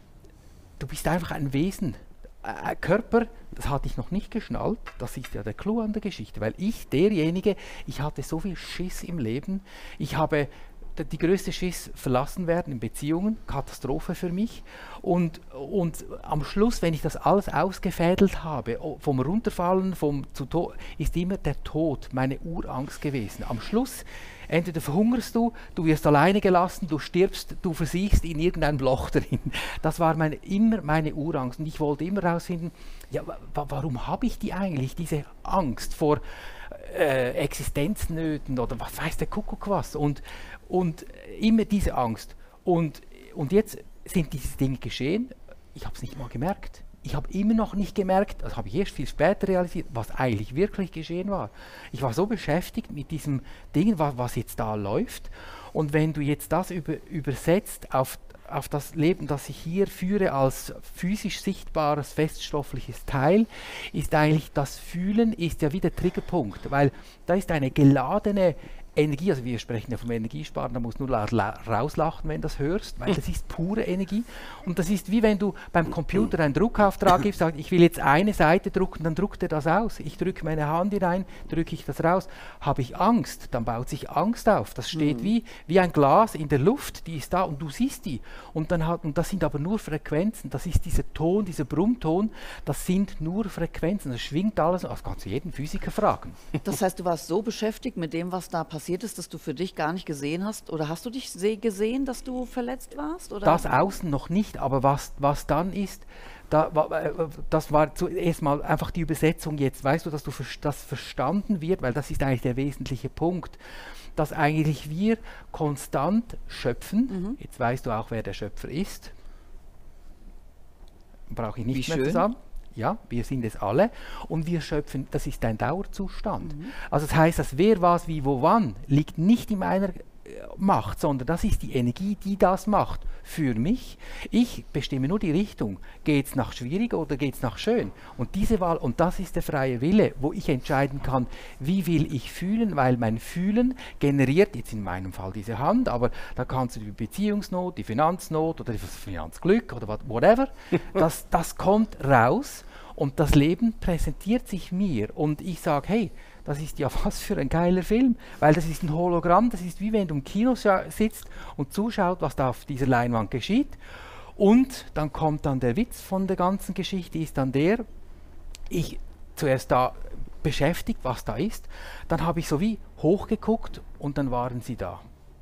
du bist einfach ein Wesen. Körper, das hatte ich noch nicht geschnallt, das ist ja der Clou an der Geschichte, weil ich hatte so viel Schiss im Leben, ich habe die größte Schiss verlassen werden in Beziehungen, Katastrophe für mich. Und am Schluss, wenn ich das alles ausgefädelt habe, vom Runterfallen, ist immer der Tod meine Urangst gewesen. Am Schluss, Entweder verhungerst du wirst alleine gelassen, du stirbst, du versiechst in irgendein Loch drin. Das war immer meine Urangst. Und ich wollte immer herausfinden, ja, warum habe ich die eigentlich, diese Angst vor Existenznöten oder was weiß der Kuckuck was. Und immer diese Angst. Und jetzt sind diese Dinge geschehen, ich habe es nicht mal gemerkt. Ich habe immer noch nicht gemerkt, das habe ich erst viel später realisiert, was eigentlich wirklich geschehen war. Ich war so beschäftigt mit diesem Ding, was jetzt da läuft. Und wenn du jetzt das übersetzt auf das Leben, das ich hier führe, als physisch sichtbares, feststoffliches Teil, ist eigentlich das Fühlen, ist ja wie der Triggerpunkt, weil da ist eine geladene Energie, also wir sprechen ja vom Energiesparen, da musst du nur rauslachen, wenn du das hörst, weil das ist pure Energie. Und das ist wie wenn du beim Computer einen Druckauftrag gibst, sagst, ich will jetzt eine Seite drucken, dann druckt er das aus. Ich drücke meine Hand hinein, drücke ich das raus. Habe ich Angst, dann baut sich Angst auf. Das steht wie ein Glas in der Luft, die ist da und du siehst die. Und das sind aber nur Frequenzen, das ist dieser Ton, dieser Brummton, das sind nur Frequenzen, das schwingt alles, das kannst du jeden Physiker fragen. Das heißt, du warst so beschäftigt mit dem, was da passiert ist, dass du für dich gar nicht gesehen hast? Oder hast du dich gesehen, dass du verletzt warst? Oder? Das außen noch nicht, aber was dann ist, das war zuerst mal einfach die Übersetzung jetzt, weißt du, dass das verstanden wird, weil das ist eigentlich der wesentliche Punkt, dass eigentlich wir konstant schöpfen. Jetzt weißt du auch, wer der Schöpfer ist. Brauche ich nicht mehr zu sagen. Ja, wir sind es alle und wir schöpfen, das ist ein Dauerzustand. Also das heißt, das wer, was, wie, wo, wann liegt nicht in meiner Macht, sondern das ist die Energie, die das macht für mich. Ich bestimme nur die Richtung. Geht es nach schwierig oder geht es nach schön? Und diese Wahl, und das ist der freie Wille, wo ich entscheiden kann, wie will ich fühlen, weil mein Fühlen generiert, jetzt in meinem Fall diese Hand, aber da kannst du die Beziehungsnot, die Finanznot oder das Finanzglück oder whatever, das kommt raus und das Leben präsentiert sich mir und ich sage, hey, das ist ja was für ein geiler Film, weil das ist ein Hologramm, das ist wie wenn du im Kino sitzt und zuschaut, was da auf dieser Leinwand geschieht. Und dann kommt dann der Witz von der ganzen Geschichte, ist dann der, ich zuerst da beschäftigt, was da ist, dann habe ich so wie hochgeguckt und dann waren sie da.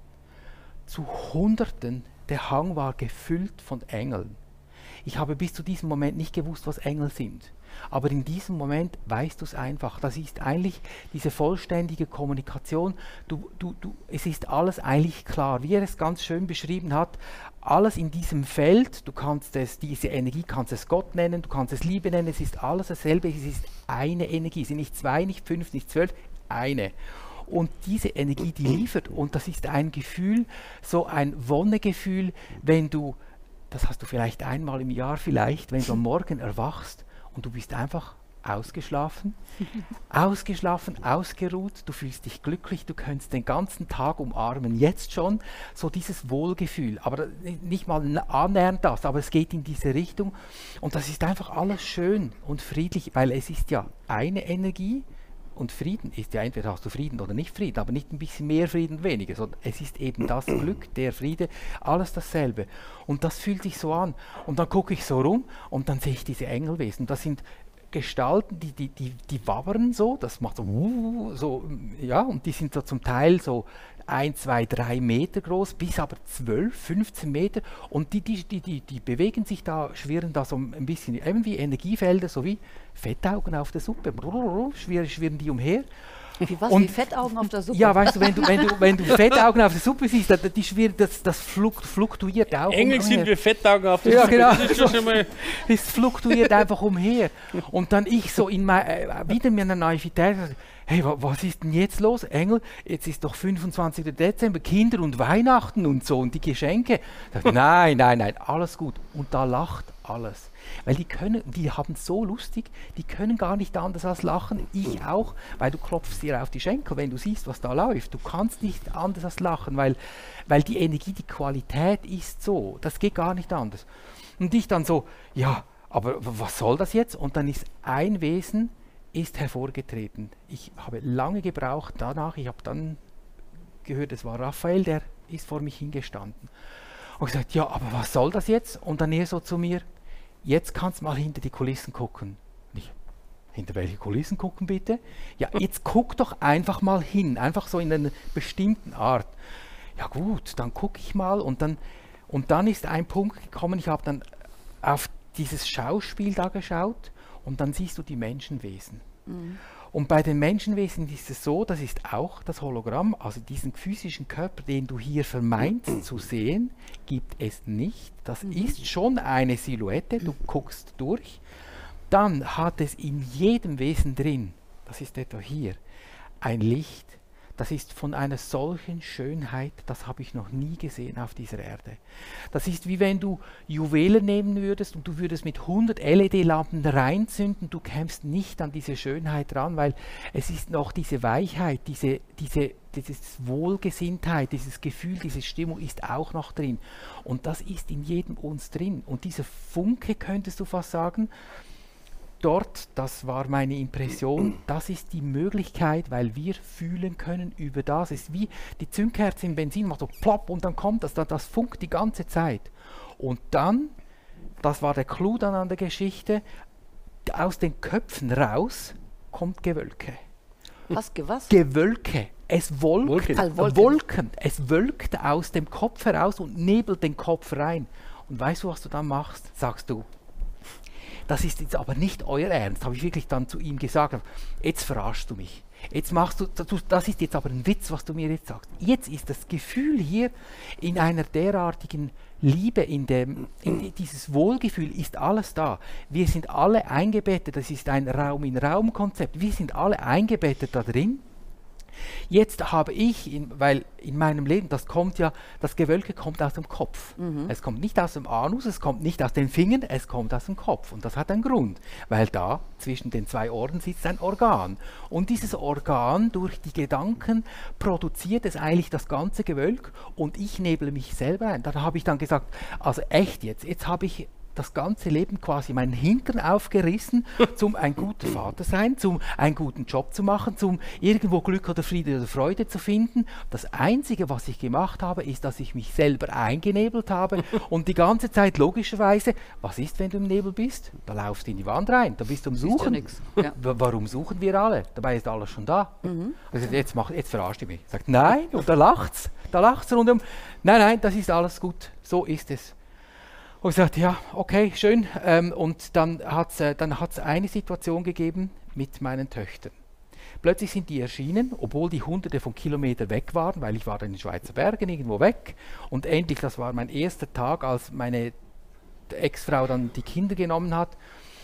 Zu Hunderten, der Hang war gefüllt von Engeln. Ich habe bis zu diesem Moment nicht gewusst, was Engel sind. Aber in diesem Moment weißt du es einfach. Das ist eigentlich diese vollständige Kommunikation. Es ist alles eigentlich klar. Wie er es ganz schön beschrieben hat, alles in diesem Feld, du kannst diese Energie kannst es Gott nennen, du kannst es Liebe nennen, es ist alles dasselbe, es ist eine Energie. Es sind nicht 2, nicht 5, nicht 12, eine. Und diese Energie, die liefert, und das ist ein Gefühl, so ein Wonnegefühl, wenn du, das hast du vielleicht einmal im Jahr vielleicht, wenn du am Morgen erwachst, und du bist einfach ausgeschlafen, ausgeruht, du fühlst dich glücklich, du kannst den ganzen Tag umarmen, jetzt schon, so dieses Wohlgefühl, aber nicht mal annähernd das, aber es geht in diese Richtung und das ist einfach alles schön und friedlich, weil es ist ja eine Energie und Frieden ist ja, entweder hast du Frieden oder nicht Frieden, aber nicht ein bisschen mehr Frieden, weniger, sondern es ist eben das Glück, der Friede, alles dasselbe. Und das fühlt sich so an. Und dann gucke ich so rum und dann sehe ich diese Engelwesen. Das sind Gestalten, die wabbern so, das macht so, ja, und die sind so zum Teil so 1, 2, 3 Meter groß, bis aber 12, 15 Meter und die bewegen sich da, schwirren da so ein bisschen, eben wie Energiefelder, so wie Fettaugen auf der Suppe, schwirren die umher. Wie Fettaugen auf der Suppe? Ja, weißt du, wenn du Fettaugen auf der Suppe siehst, das fluktuiert auch. Engel sind wie Fettaugen auf der Suppe. Ja, Das ist schon mal es fluktuiert einfach umher. Und dann ich so wieder mit einer Naivität, hey, was ist denn jetzt los? Engel, jetzt ist doch 25. Dezember, Kinder und Weihnachten und so und die Geschenke. Nein, alles gut. Und da lacht alles. Weil die haben so lustig, die können gar nicht anders als lachen. Ich auch, weil du klopfst dir auf die Schenkel, wenn du siehst, was da läuft. Du kannst nicht anders als lachen, weil die Energie, die Qualität ist so. Das geht gar nicht anders. Und ich dann so, ja, aber was soll das jetzt? Und dann ist ein Wesen hervorgetreten. Ich habe lange gebraucht danach, ich habe dann gehört, es war Raphael, der ist vor mich hingestanden. Und gesagt, ja, aber was soll das jetzt? Und dann er so zu mir, jetzt kannst du mal hinter die Kulissen gucken. Und ich, hinter welche Kulissen gucken bitte? Ja, jetzt guck doch einfach mal hin, einfach so in einer bestimmten Art. Ja gut, dann gucke ich mal und dann ist ein Punkt gekommen, ich habe dann auf dieses Schauspiel da geschaut und dann siehst du die Menschenwesen. Und bei den Menschenwesen ist es so, das ist auch das Hologramm, also diesen physischen Körper, den du hier vermeinst zu sehen, gibt es nicht. Das ist schon eine Silhouette, du guckst durch. Dann hat es in jedem Wesen drin, das ist etwa hier, ein Licht. Das ist von einer solchen Schönheit, das habe ich noch nie gesehen auf dieser Erde. Das ist wie wenn du Juwelen nehmen würdest und du würdest mit 100 LED-Lampen reinzünden, du kämst nicht an diese Schönheit ran, weil es ist noch diese Weichheit, diese Wohlgesinntheit, dieses Gefühl, diese Stimmung ist auch noch drin. Und das ist in jedem uns drin. Und dieser Funke, könntest du fast sagen, dort, das war meine Impression, das ist die Möglichkeit, weil wir fühlen können über das. Es ist wie die Zündkerze im Benzin, macht so plopp und dann kommt das funkt die ganze Zeit. Und dann, das war der Clou dann an der Geschichte, aus den Köpfen raus kommt Gewölke. Was? Gewölke. Es wolkt, Wolken. Wolken. Es wölkt aus dem Kopf heraus und nebelt den Kopf rein. Und weißt du, was du dann machst? Sagst du, das ist jetzt aber nicht euer Ernst, habe ich wirklich dann zu ihm gesagt. Jetzt verarschst du mich. Jetzt machst du, das ist jetzt aber ein Witz, was du mir jetzt sagst. Jetzt ist das Gefühl hier in einer derartigen Liebe, dieses Wohlgefühl ist alles da. Wir sind alle eingebettet, das ist ein Raum-in-Raum-Konzept. Wir sind alle eingebettet da drin. Jetzt habe ich, weil in meinem Leben, das Gewölke kommt aus dem Kopf. Es kommt nicht aus dem Anus, es kommt nicht aus den Fingern, es kommt aus dem Kopf. Und das hat einen Grund, weil da zwischen den zwei Ohren sitzt ein Organ. Und dieses Organ durch die Gedanken produziert es eigentlich das ganze Gewölk und ich neble mich selber ein. Da habe ich dann gesagt, also echt jetzt habe ich das ganze Leben quasi meinen Hintern aufgerissen, zum ein guter Vater sein, zum einen guten Job zu machen, zum irgendwo Glück oder Friede oder Freude zu finden. Das Einzige, was ich gemacht habe, ist, dass ich mich selber eingenebelt habe und die ganze Zeit logischerweise, was ist, wenn du im Nebel bist? Da laufst du in die Wand rein, da bist du am Suchen. Ja nix. Ja. Warum suchen wir alle? Dabei ist alles schon da. Also jetzt verarscht ihr mich. Sagt nein, und da lacht's rundum. Nein, das ist alles gut, so ist es. Und ich sagte, ja, okay, schön. Und dann hat's eine Situation gegeben mit meinen Töchtern. Plötzlich sind die erschienen, obwohl die Hunderte von Kilometern weg waren, weil ich war in den Schweizer Bergen irgendwo weg. Und endlich, das war mein erster Tag, als meine Ex-Frau dann die Kinder genommen hat.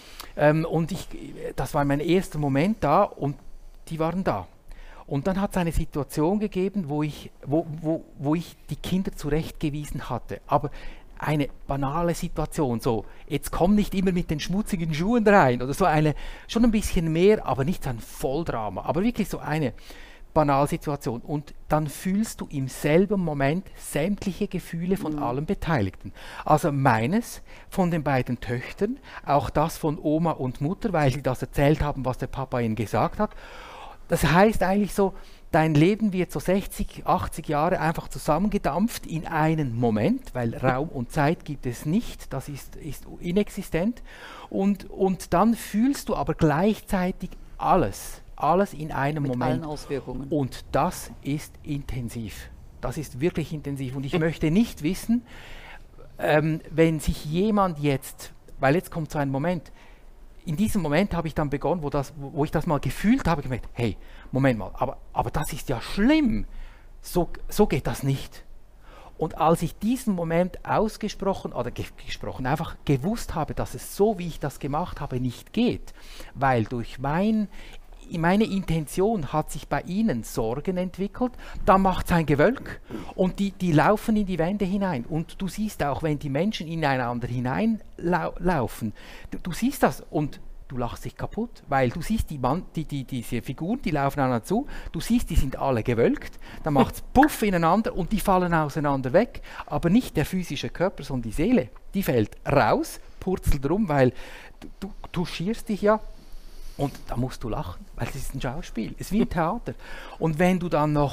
Das war mein erster Moment da und die waren da. Und dann hat es eine Situation gegeben, wo ich die Kinder zurechtgewiesen hatte. Aber eine banale Situation, so, jetzt komm nicht immer mit den schmutzigen Schuhen rein oder so schon ein bisschen mehr, aber nicht so ein Volldrama, aber wirklich so eine Banalsituation. Und dann fühlst du im selben Moment sämtliche Gefühle von allen Beteiligten. Also meines von den beiden Töchtern, auch das von Oma und Mutter, weil sie das erzählt haben, was der Papa ihnen gesagt hat. Das heißt eigentlich so, dein Leben wird so 60, 80 Jahre einfach zusammengedampft in einen Moment, weil Raum und Zeit gibt es nicht, das ist inexistent. Und dann fühlst du aber gleichzeitig alles in einem Mit Moment. allen Auswirkungen. Und das ist intensiv. Das ist wirklich intensiv. Und ich möchte nicht wissen, wenn sich jemand jetzt, weil jetzt kommt so ein Moment, in diesem Moment habe ich dann begonnen, wo ich das mal gefühlt habe, gemerkt, hey, Moment mal, aber das ist ja schlimm. So geht das nicht. Und als ich diesen Moment einfach gewusst habe, dass es so, wie ich das gemacht habe, nicht geht, weil durch meine Intention hat sich bei ihnen Sorgen entwickelt, da macht es ein Gewölk und die laufen in die Wände hinein. Und du siehst auch, wenn die Menschen ineinander hineinlaufen, du siehst das und du lachst dich kaputt, weil du siehst diese Figuren, die laufen einander zu, du siehst, die sind alle gewölkt, dann macht es Puff ineinander und die fallen auseinander weg, aber nicht der physische Körper, sondern die Seele, die fällt raus, purzelt rum, weil du touchierst dich ja. Und da musst du lachen, weil es ist ein Schauspiel, es ist wie ein Theater. Und wenn du dann noch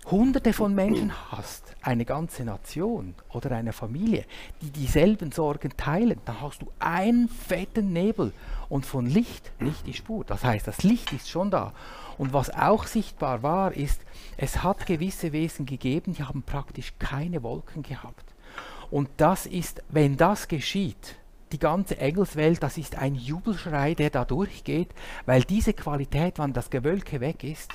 Hunderte von Menschen hast, eine ganze Nation oder eine Familie, die dieselben Sorgen teilen, dann hast du einen fetten Nebel und von Licht nicht die Spur. Das heißt, das Licht ist schon da. Und was auch sichtbar war, ist, es hat gewisse Wesen gegeben, die haben praktisch keine Wolken gehabt. Und das ist, wenn das geschieht, die ganze Engelswelt, das ist ein Jubelschrei, der da durchgeht, weil diese Qualität, wenn das Gewölke weg ist,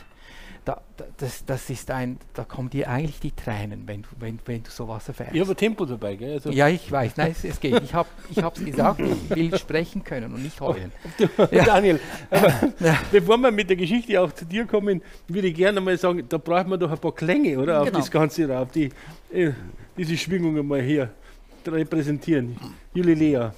da kommen dir eigentlich die Tränen, wenn du sowas erfährst. Ich habe ein Tempo dabei, gell? Also Ja, ich weiß, nein, es geht. Ich habe es gesagt, ich will sprechen können und nicht heulen. Ja. Daniel, aber Ja. bevor wir mit der Geschichte auch zu dir kommen, würde ich gerne mal sagen, da braucht man doch ein paar Klänge, oder? Auf Genau. das Ganze, auf diese Schwingungen mal hier repräsentieren. Julie Lea.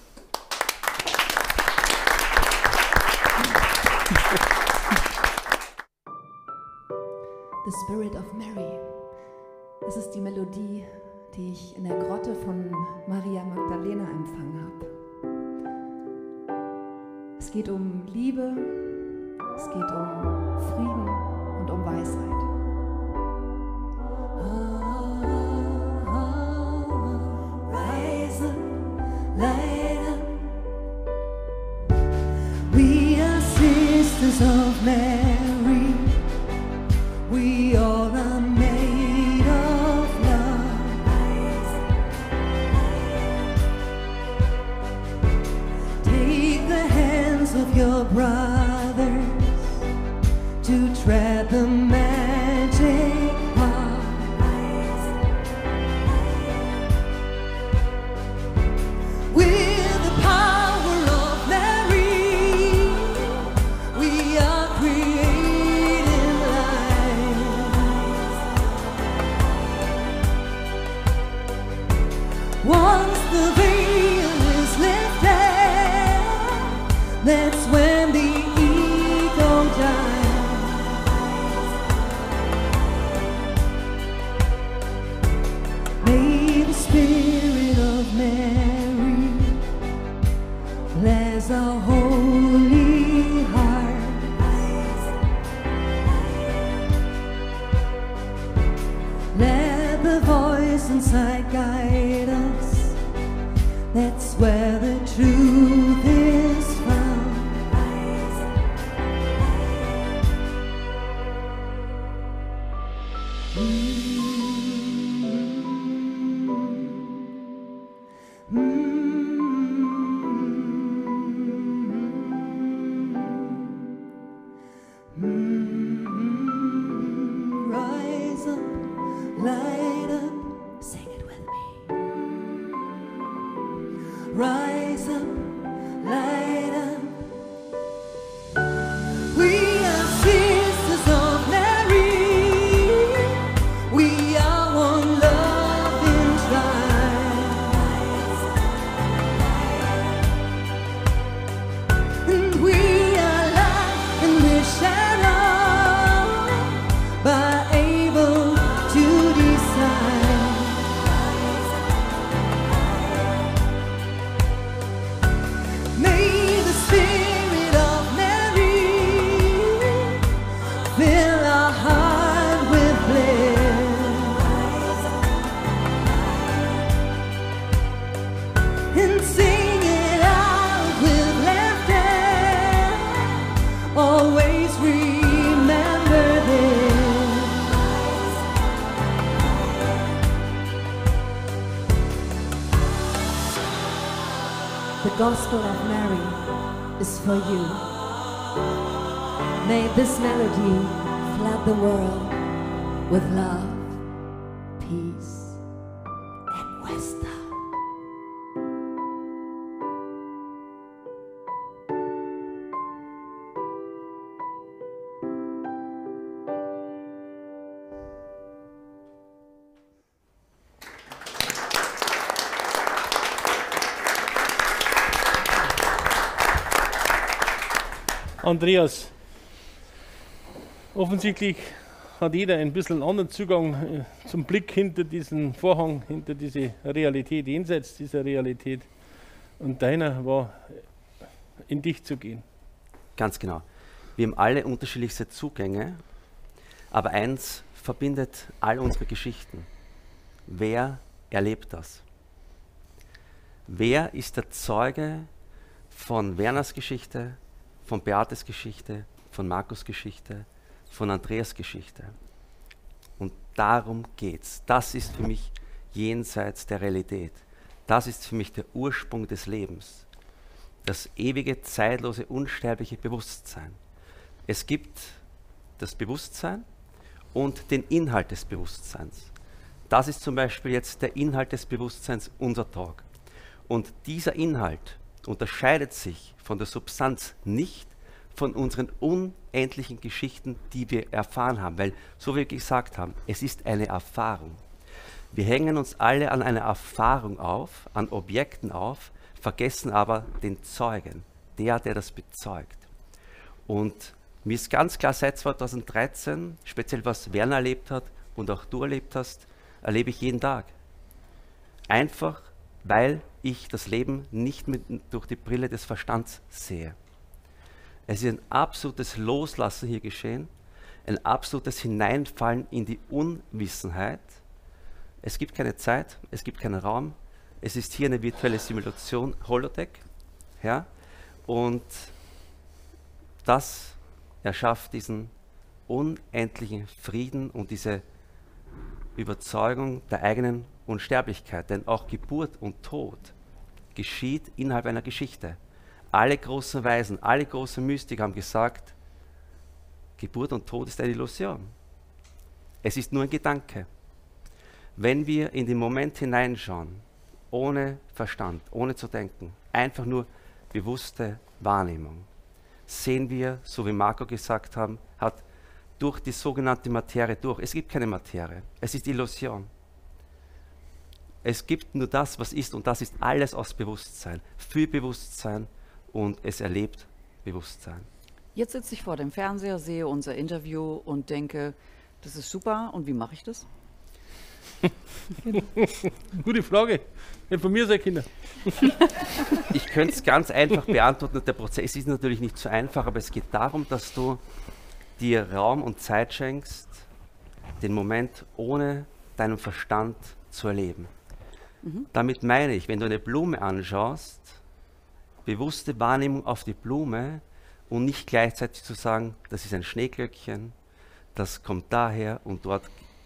The Spirit of Mary. Das ist die Melodie, die ich in der Grotte von Maria Magdalena empfangen habe. Es geht um Liebe, es geht um Frieden und um Weisheit. Rise up, light up. We are sisters of Mary. We all are made of love. Take the hands of your brothers to tread the magic path. With the power of Mary, we are creating light. Once the veil is lifted, that's when the ego dies. May the Spirit of Mary bless our holy hearts. Let the voice inside guide us. That's where the truth is found. Rise up, light up, sing it with me. Rise up, light up. We are sisters of Mary. We are one loving tribe. And we are light and we're shadow, but able to decide. May the Spirit of Mary fill our heart with bliss and sing it out with laughter. Always remember this. The Gospel of Mary is for you. May this melody flood the world with love, peace, and wisdom. Andreas, offensichtlich hat jeder ein bisschen anderen Zugang zum Blick hinter diesen Vorhang, hinter diese Realität, jenseits dieser Realität. Und deiner war, in dich zu gehen. Ganz genau. Wir haben alle unterschiedlichste Zugänge, aber eins verbindet all unsere Geschichten? Wer erlebt das? Wer ist der Zeuge von Werners Geschichte, von Beates Geschichte, von Markus Geschichte, von Andreas Geschichte? Und darum geht's. Das ist für mich jenseits der Realität. Das ist für mich der Ursprung des Lebens. Das ewige, zeitlose, unsterbliche Bewusstsein. Es gibt das Bewusstsein und den Inhalt des Bewusstseins. Das ist zum Beispiel jetzt der Inhalt des Bewusstseins, unser Talk. Und dieser Inhalt unterscheidet sich von der Substanz nicht von unseren unendlichen Geschichten, die wir erfahren haben. Weil, so wie wir gesagt haben, es ist eine Erfahrung. Wir hängen uns alle an einer Erfahrung auf, an Objekten auf, vergessen aber den Zeugen, der das bezeugt. Und mir ist ganz klar, seit 2013, speziell was Werner erlebt hat und auch du erlebt hast, erlebe ich jeden Tag. Einfach, weil ich das Leben nicht durch die Brille des Verstands sehe. Es ist ein absolutes Loslassen hier geschehen, ein absolutes Hineinfallen in die Unwissenheit. Es gibt keine Zeit, es gibt keinen Raum, es ist hier eine virtuelle Simulation, Holodeck, ja, und das erschafft diesen unendlichen Frieden und diese Überzeugung der eigenen Unsterblichkeit, denn auch Geburt und Tod geschieht innerhalb einer Geschichte. Alle großen Weisen, alle großen Mystiker haben gesagt, Geburt und Tod ist eine Illusion. Es ist nur ein Gedanke. Wenn wir in den Moment hineinschauen, ohne Verstand, ohne zu denken, einfach nur bewusste Wahrnehmung, sehen wir, so wie Marco gesagt hat, durch die sogenannte Materie durch. Es gibt keine Materie, es ist Illusion. Es gibt nur das, was ist, und das ist alles aus Bewusstsein, für Bewusstsein, und es erlebt Bewusstsein. Jetzt sitze ich vor dem Fernseher, sehe unser Interview und denke, das ist super, und wie mache ich das? Gute Frage. Nicht von mir, sei Kinder. Ich könnte es ganz einfach beantworten. Der Prozess ist natürlich nicht so einfach, aber es geht darum, dass du dir Raum und Zeit schenkst, den Moment ohne deinen Verstand zu erleben. Damit meine ich, wenn du eine Blume anschaust, bewusste Wahrnehmung auf die Blume und nicht gleichzeitig zu sagen, das ist ein Schneeglöckchen, das kommt daher und dort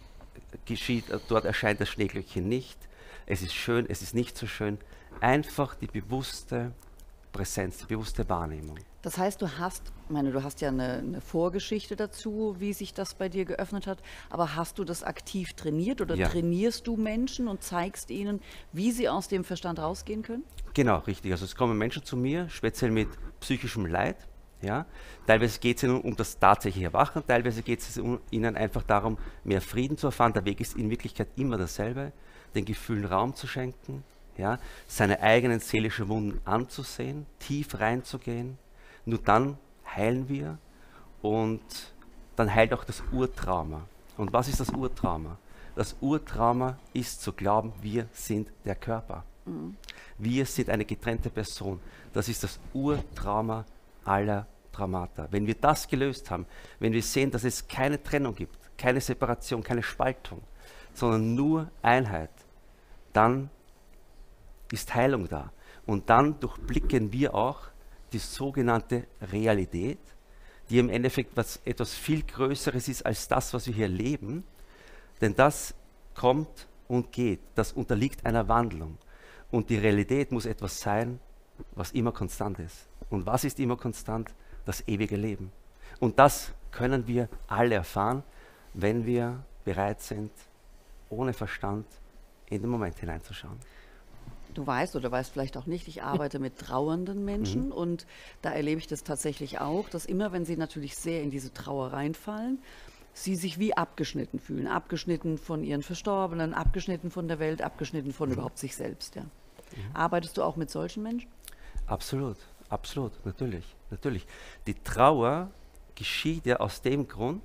erscheint das Schneeglöckchen nicht. Es ist schön, es ist nicht so schön. Einfach die bewusste Präsenz, die bewusste Wahrnehmung. Das heißt, du hast ja eine Vorgeschichte dazu, wie sich das bei dir geöffnet hat, aber hast du das aktiv trainiert oder trainierst du Menschen und zeigst ihnen, wie sie aus dem Verstand rausgehen können? Genau, richtig. Also es kommen Menschen zu mir, speziell mit psychischem Leid. Ja? Teilweise geht es ihnen um das tatsächliche Erwachen, teilweise geht es ihnen einfach darum, mehr Frieden zu erfahren. Der Weg ist in Wirklichkeit immer derselbe, den Gefühlen Raum zu schenken, ja? Seine eigenen seelischen Wunden anzusehen, tief reinzugehen. Nur dann heilen wir, und dann heilt auch das Urtrauma. Und was ist das Urtrauma? Das Urtrauma ist zu glauben, wir sind der Körper. Wir sind eine getrennte Person. Das ist das Urtrauma aller Traumata. Wenn wir das gelöst haben, wenn wir sehen, dass es keine Trennung gibt, keine Separation, keine Spaltung, sondern nur Einheit, dann ist Heilung da. Und dann durchblicken wir auch die sogenannte Realität, die im Endeffekt etwas viel Größeres ist als das, was wir hier leben. Denn das kommt und geht, das unterliegt einer Wandlung. Und die Realität muss etwas sein, was immer konstant ist. Und was ist immer konstant? Das ewige Leben. Und das können wir alle erfahren, wenn wir bereit sind, ohne Verstand in den Moment hineinzuschauen. Du weißt oder weißt vielleicht auch nicht, ich arbeite mit trauernden Menschen, und da erlebe ich das tatsächlich auch, dass immer, wenn sie natürlich sehr in diese Trauer reinfallen, sie sich wie abgeschnitten fühlen. Abgeschnitten von ihren Verstorbenen, abgeschnitten von der Welt, abgeschnitten von überhaupt sich selbst. Ja. Arbeitest du auch mit solchen Menschen? Absolut, absolut, natürlich. Die Trauer geschieht ja aus dem Grund,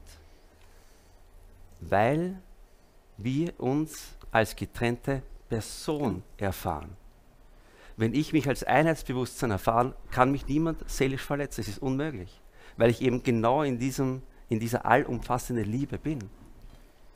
weil wir uns als getrennte Person erfahren. Wenn ich mich als Einheitsbewusstsein erfahre, kann mich niemand seelisch verletzen. Es ist unmöglich, weil ich eben genau in dieser allumfassenden Liebe bin.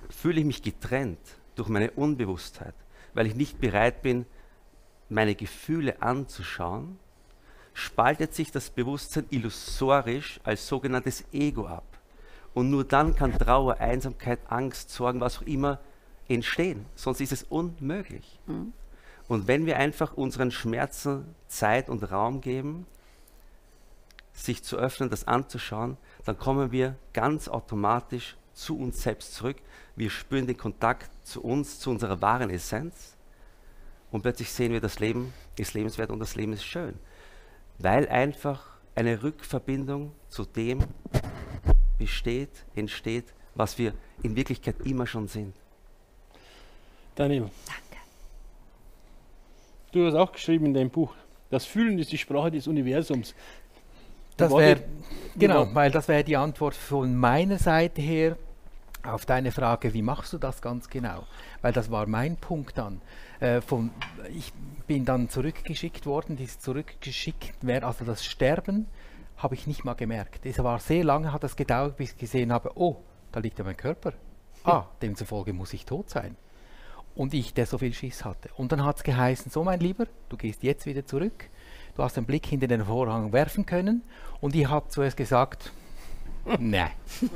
fühle ich mich getrennt durch meine Unbewusstheit, weil ich nicht bereit bin, meine Gefühle anzuschauen, spaltet sich das Bewusstsein illusorisch als sogenanntes Ego ab. Und nur dann kann Trauer, Einsamkeit, Angst, Sorgen, was auch immer entstehen. Sonst ist es unmöglich. Und wenn wir einfach unseren Schmerzen Zeit und Raum geben, sich zu öffnen, das anzuschauen, dann kommen wir ganz automatisch zu uns selbst zurück. Wir spüren den Kontakt zu uns, zu unserer wahren Essenz. Und plötzlich sehen wir, das Leben ist lebenswert und das Leben ist schön. Weil einfach eine Rückverbindung zu dem entsteht, was wir in Wirklichkeit immer schon sind. Daniel. Danke. Du hast auch geschrieben in deinem Buch, das Fühlen ist die Sprache des Universums. Das wäre, genau, weil das wäre die Antwort von meiner Seite her auf deine Frage, wie machst du das ganz genau? Weil das war mein Punkt dann. Ich bin dann zurückgeschickt worden, dieses zurückgeschickt werden, also das Sterben habe ich nicht mal gemerkt. Es war sehr lange, hat das gedauert, bis ich gesehen habe, oh, da liegt ja mein Körper. Demzufolge muss ich tot sein. Und ich, der so viel Schiss hatte. Und dann hat es geheißen, so mein Lieber, du gehst jetzt wieder zurück, du hast den Blick hinter den Vorhang werfen können und ich habe zuerst gesagt, nein,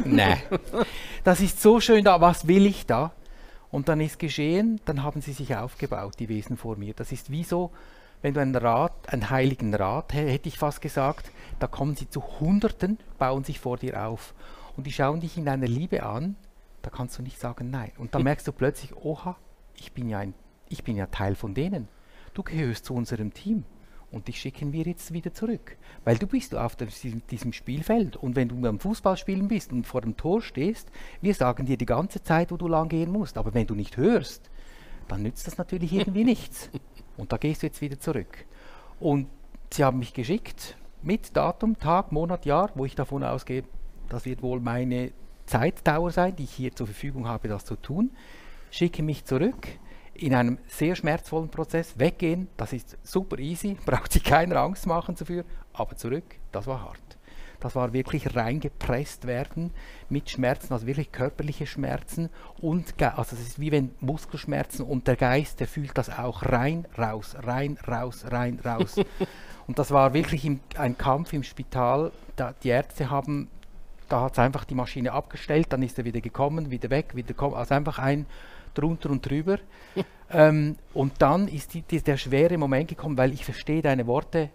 das ist so schön da, was will ich da? Und dann ist geschehen, dann haben sie sich aufgebaut, die Wesen vor mir. Das ist wie so, wenn du einen heiligen Rat, hätte ich fast gesagt, da kommen sie zu Hunderten, bauen sich vor dir auf. Und die schauen dich in deiner Liebe an, da kannst du nicht sagen nein. Und dann merkst du plötzlich, oha, ich bin ja Teil von denen. Du gehörst zu unserem Team. Und dich schicken wir jetzt wieder zurück. Weil du bist auf diesem Spielfeld. Und wenn du beim Fußballspielen bist und vor dem Tor stehst, wir sagen dir die ganze Zeit, wo du lang gehen musst. Aber wenn du nicht hörst, dann nützt das natürlich irgendwie nichts. Und da gehst du jetzt wieder zurück. Und sie haben mich geschickt mit Datum, Tag, Monat, Jahr, wo ich davon ausgehe, das wird wohl meine Zeitdauer sein, die ich hier zur Verfügung habe, das zu tun. Schicke mich zurück. In einem sehr schmerzvollen Prozess weggehen, das ist super easy, braucht sich keine Angst machen dafür, aber zurück, das war hart. Das war wirklich reingepresst werden mit Schmerzen, also wirklich körperliche Schmerzen und also es ist wie wenn Muskelschmerzen und der Geist, der fühlt das auch rein, raus, rein, raus, rein, raus. Und das war wirklich ein Kampf im Spital, die Ärzte haben, da hat es einfach die Maschine abgestellt, dann ist er wieder gekommen, wieder weg, wieder gekommen, also einfach ein drunter und drüber. Und dann ist der schwere Moment gekommen, weil ich verstehe deine Worte,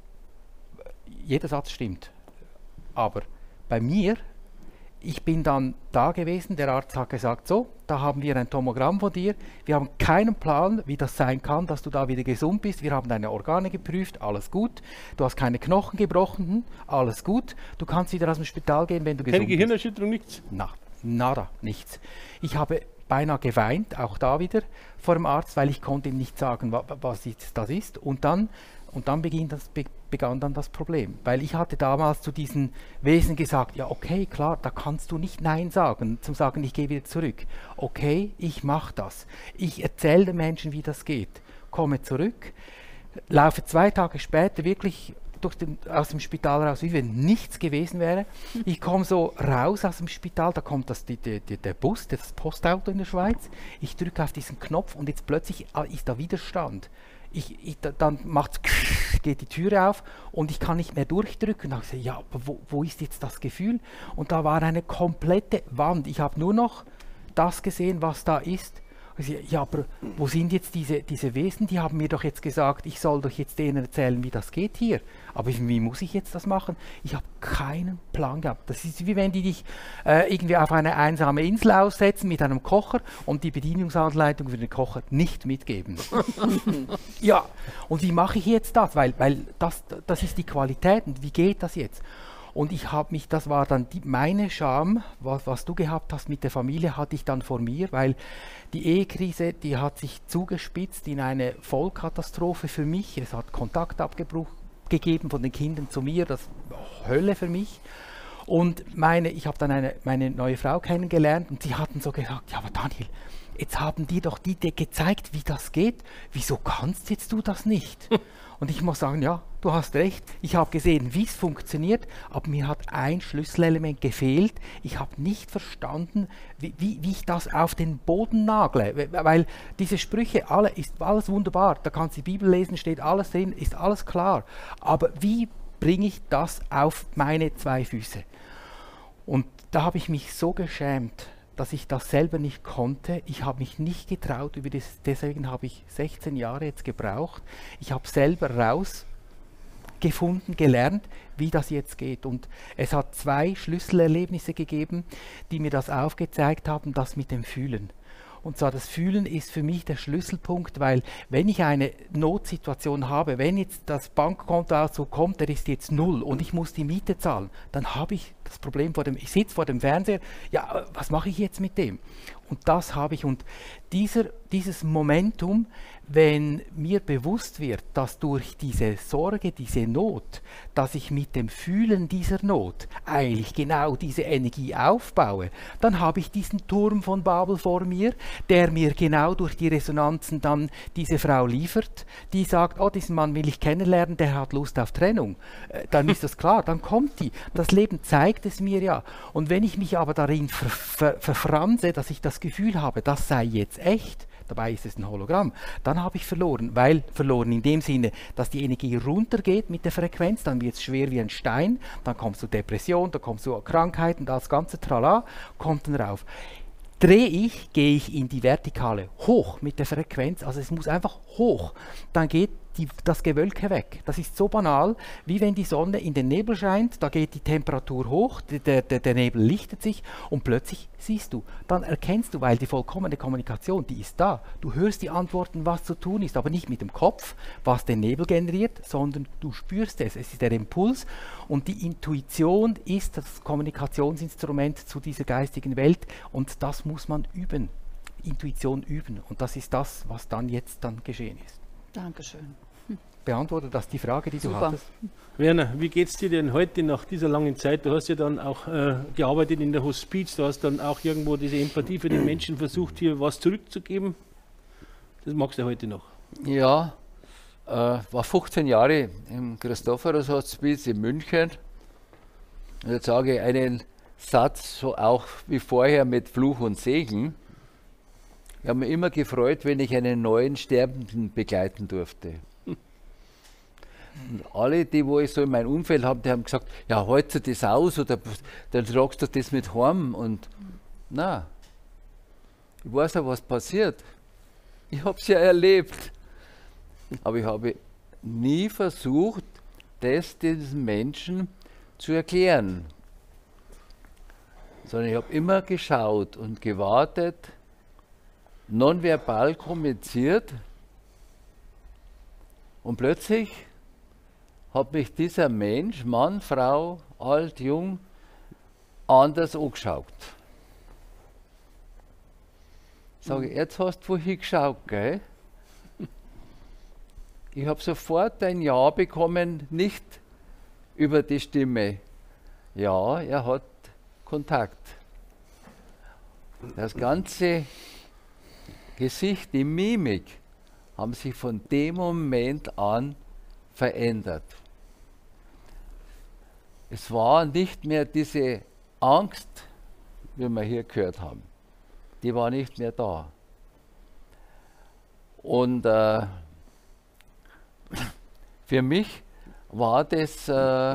jeder Satz stimmt. Aber bei mir, ich bin dann da gewesen, der Arzt hat gesagt, so, da haben wir ein Tomogramm von dir, wir haben keinen Plan, wie das sein kann, dass du da wieder gesund bist, wir haben deine Organe geprüft, alles gut, du hast keine Knochen gebrochen, alles gut, du kannst wieder aus dem Spital gehen, wenn du gesund bist. Keine Gehirnerschütterung, nichts? Nada, nichts. Ich habe beinahe geweint, auch da wieder vor dem Arzt, weil ich konnte ihm nicht sagen, was das ist. Und dann begann dann das Problem. Weil ich hatte damals zu diesen Wesen gesagt, ja okay, klar, da kannst du nicht Nein sagen, zum sagen, ich gehe wieder zurück. Okay, ich mache das. Ich erzähle den Menschen, wie das geht. Komme zurück, laufe 2 Tage später wirklich aus dem Spital raus, wie wenn nichts gewesen wäre. Ich komme so raus aus dem Spital, da kommt der Bus, das Postauto in der Schweiz. Ich drücke auf diesen Knopf und jetzt plötzlich ist da Widerstand. Dann geht die Türe auf und ich kann nicht mehr durchdrücken. Dann habe ich gesagt, ja, aber wo ist jetzt das Gefühl? Und da war eine komplette Wand. Ich habe nur noch das gesehen, was da ist. Ja, aber wo sind jetzt diese Wesen? Die haben mir doch jetzt gesagt, ich soll doch jetzt denen erzählen, wie das geht hier. Aber wie muss ich jetzt das machen? Ich habe keinen Plan gehabt. Das ist wie wenn die dich irgendwie auf eine einsame Insel aussetzen mit einem Kocher und die Bedienungsanleitung für den Kocher nicht mitgeben. Ja, und wie mache ich jetzt das? Weil das ist die Qualität und wie geht das jetzt? Und ich habe mich, das war dann meine Scham, was du gehabt hast mit der Familie, hatte ich dann vor mir, weil die Ehekrise, die hat sich zugespitzt in eine Vollkatastrophe für mich. Es hat Kontaktabbruch gegeben von den Kindern zu mir, das war Hölle für mich. Und ich habe dann meine neue Frau kennengelernt und sie hatten so gesagt, ja aber Daniel, jetzt haben dir doch die dir gezeigt, wie das geht. Wieso kannst jetzt du das nicht? Und ich muss sagen, ja, du hast recht. Ich habe gesehen, wie es funktioniert, aber mir hat ein Schlüsselelement gefehlt. Ich habe nicht verstanden, wie ich das auf den Boden nagle. Weil diese Sprüche, ist alles wunderbar. Da kannst du die Bibel lesen, steht alles drin, ist alles klar. Aber wie bringe ich das auf meine zwei Füße? Und da habe ich mich so geschämt, dass ich das selber nicht konnte. Ich habe mich nicht getraut, deswegen habe ich 16 Jahre jetzt gebraucht. Ich habe selber rausgefunden, gelernt, wie das jetzt geht. Und es hat 2 Schlüsselerlebnisse gegeben, die mir das aufgezeigt haben, das mit dem Fühlen. Und zwar das Fühlen ist für mich der Schlüsselpunkt, weil wenn ich eine Notsituation habe, wenn jetzt das Bankkonto so kommt, der ist jetzt 0 und ich muss die Miete zahlen, dann habe ich das Problem ich sitze vor dem Fernseher, ja, was mache ich jetzt mit dem? Und das habe ich. Und dieses Momentum, wenn mir bewusst wird, dass durch diese Sorge, diese Not, dass ich mit dem Fühlen dieser Not eigentlich genau diese Energie aufbaue, dann habe ich diesen Turm von Babel vor mir, der mir genau durch die Resonanzen dann diese Frau liefert, die sagt, oh, diesen Mann will ich kennenlernen, der hat Lust auf Trennung. Dann ist das klar, dann kommt die. Das Leben zeigt es mir ja. Und wenn ich mich aber darin verfranse, dass ich das Gefühl habe, das sei jetzt echt, dabei ist es ein Hologramm, dann habe ich verloren, weil verloren in dem Sinne, dass die Energie runtergeht mit der Frequenz, dann wird es schwer wie ein Stein, dann kommst du Depression, dann kommst du Krankheiten, das ganze Trala kommt dann rauf. Gehe ich in die Vertikale hoch mit der Frequenz, also es muss einfach hoch, dann geht das Gewölke weg. Das ist so banal, wie wenn die Sonne in den Nebel scheint, da geht die Temperatur hoch, der Nebel lichtet sich und plötzlich siehst du, dann erkennst du, weil die vollkommene Kommunikation, die ist da. Du hörst die Antworten, was zu tun ist, aber nicht mit dem Kopf, was den Nebel generiert, sondern du spürst es. Es ist der Impuls und die Intuition ist das Kommunikationsinstrument zu dieser geistigen Welt und das muss man üben. Intuition üben und das ist das, was dann jetzt geschehen ist. Dankeschön. Beantwortet das die Frage, die Super. du hattest? Werner, wie geht es dir denn heute nach dieser langen Zeit? Du hast ja dann auch gearbeitet in der Hospiz, du hast dann auch irgendwo diese Empathie für den Menschen versucht, hier was zurückzugeben. Das magst du heute noch. Ja, war 15 Jahre im Christophorus Hospiz in München. Und jetzt sage ich einen Satz, so auch wie vorher mit Fluch und Segen. Ich habe mich immer gefreut, wenn ich einen neuen Sterbenden begleiten durfte. Und alle, die wo ich so in meinem Umfeld habe, die haben gesagt, ja, holst du das aus oder dann tragst du das mit heim. Und na, ich weiß ja, was passiert. Ich habe es ja erlebt. Aber ich habe nie versucht, das diesen Menschen zu erklären. Sondern ich habe immer geschaut und gewartet, nonverbal kommuniziert und plötzlich hat mich dieser Mensch, Mann, Frau, alt, jung, anders angeschaut. Sage ich, jetzt hast du wohin geschaut, gell? Ich habe sofort ein Ja bekommen, nicht über die Stimme. Ja, er hat Kontakt. Das ganze Gesicht, die Mimik haben sich von dem Moment an verändert. Es war nicht mehr diese Angst, wie wir hier gehört haben. Die war nicht mehr da. Und für mich war das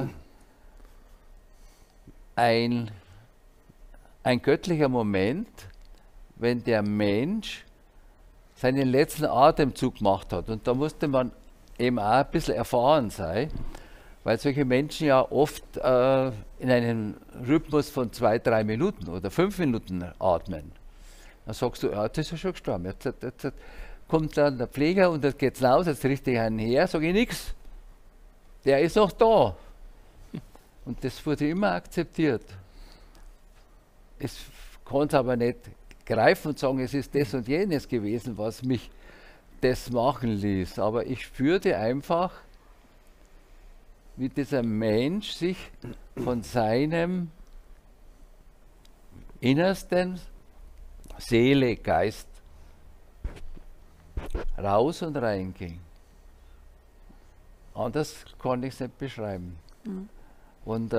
ein göttlicher Moment, wenn der Mensch seinen letzten Atemzug gemacht hat. Und da musste man eben auch ein bisschen erfahren sein, weil solche Menschen ja oft in einem Rhythmus von 2-3 Minuten oder 5 Minuten atmen. Dann sagst du, ja, das ist schon gestorben. Jetzt kommt dann der Pfleger und jetzt geht's raus, jetzt richte ich einen her, sage ich nichts. Der ist noch da. Und das wurde immer akzeptiert. Es konnte aber nicht greifen und sagen, es ist das und jenes gewesen, was mich das machen ließ. Aber ich spürte einfach, wie dieser Mensch sich von seinem Innersten, Seele, Geist, raus und rein ging. Anders kann ich es nicht beschreiben. Und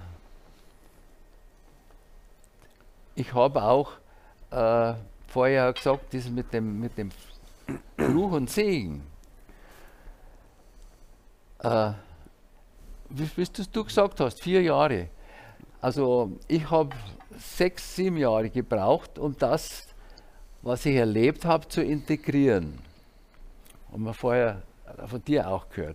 ich habe auch vorher gesagt, das mit dem Fluch und Segen. Wie du gesagt hast, 4 Jahre. Also ich habe 6, 7 Jahre gebraucht, um das, was ich erlebt habe, zu integrieren. Und man vorher von dir auch gehört.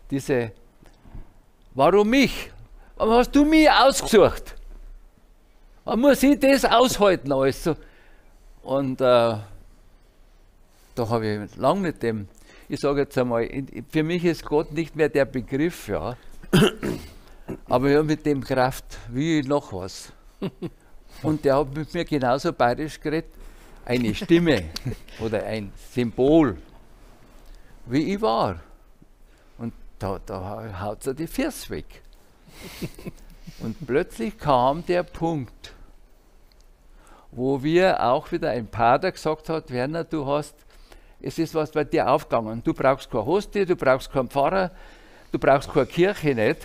Warum mich? Warum hast du mich ausgesucht? Warum muss ich das aushalten alles so? Und da habe ich lange mit dem, ich sage jetzt einmal, für mich ist Gott nicht mehr der Begriff, ja. Aber ja, mit dem Kraft wie noch was. Und der hat mit mir genauso bayerisch geredet, eine Stimme oder ein Symbol, wie ich war. Und da haut er die Füße weg. Und plötzlich kam der Punkt, wo wir auch wieder ein Pater gesagt hat, Werner, es ist was bei dir aufgegangen. Du brauchst keine Hostie, du brauchst keinen Pfarrer, du brauchst keine Kirche nicht.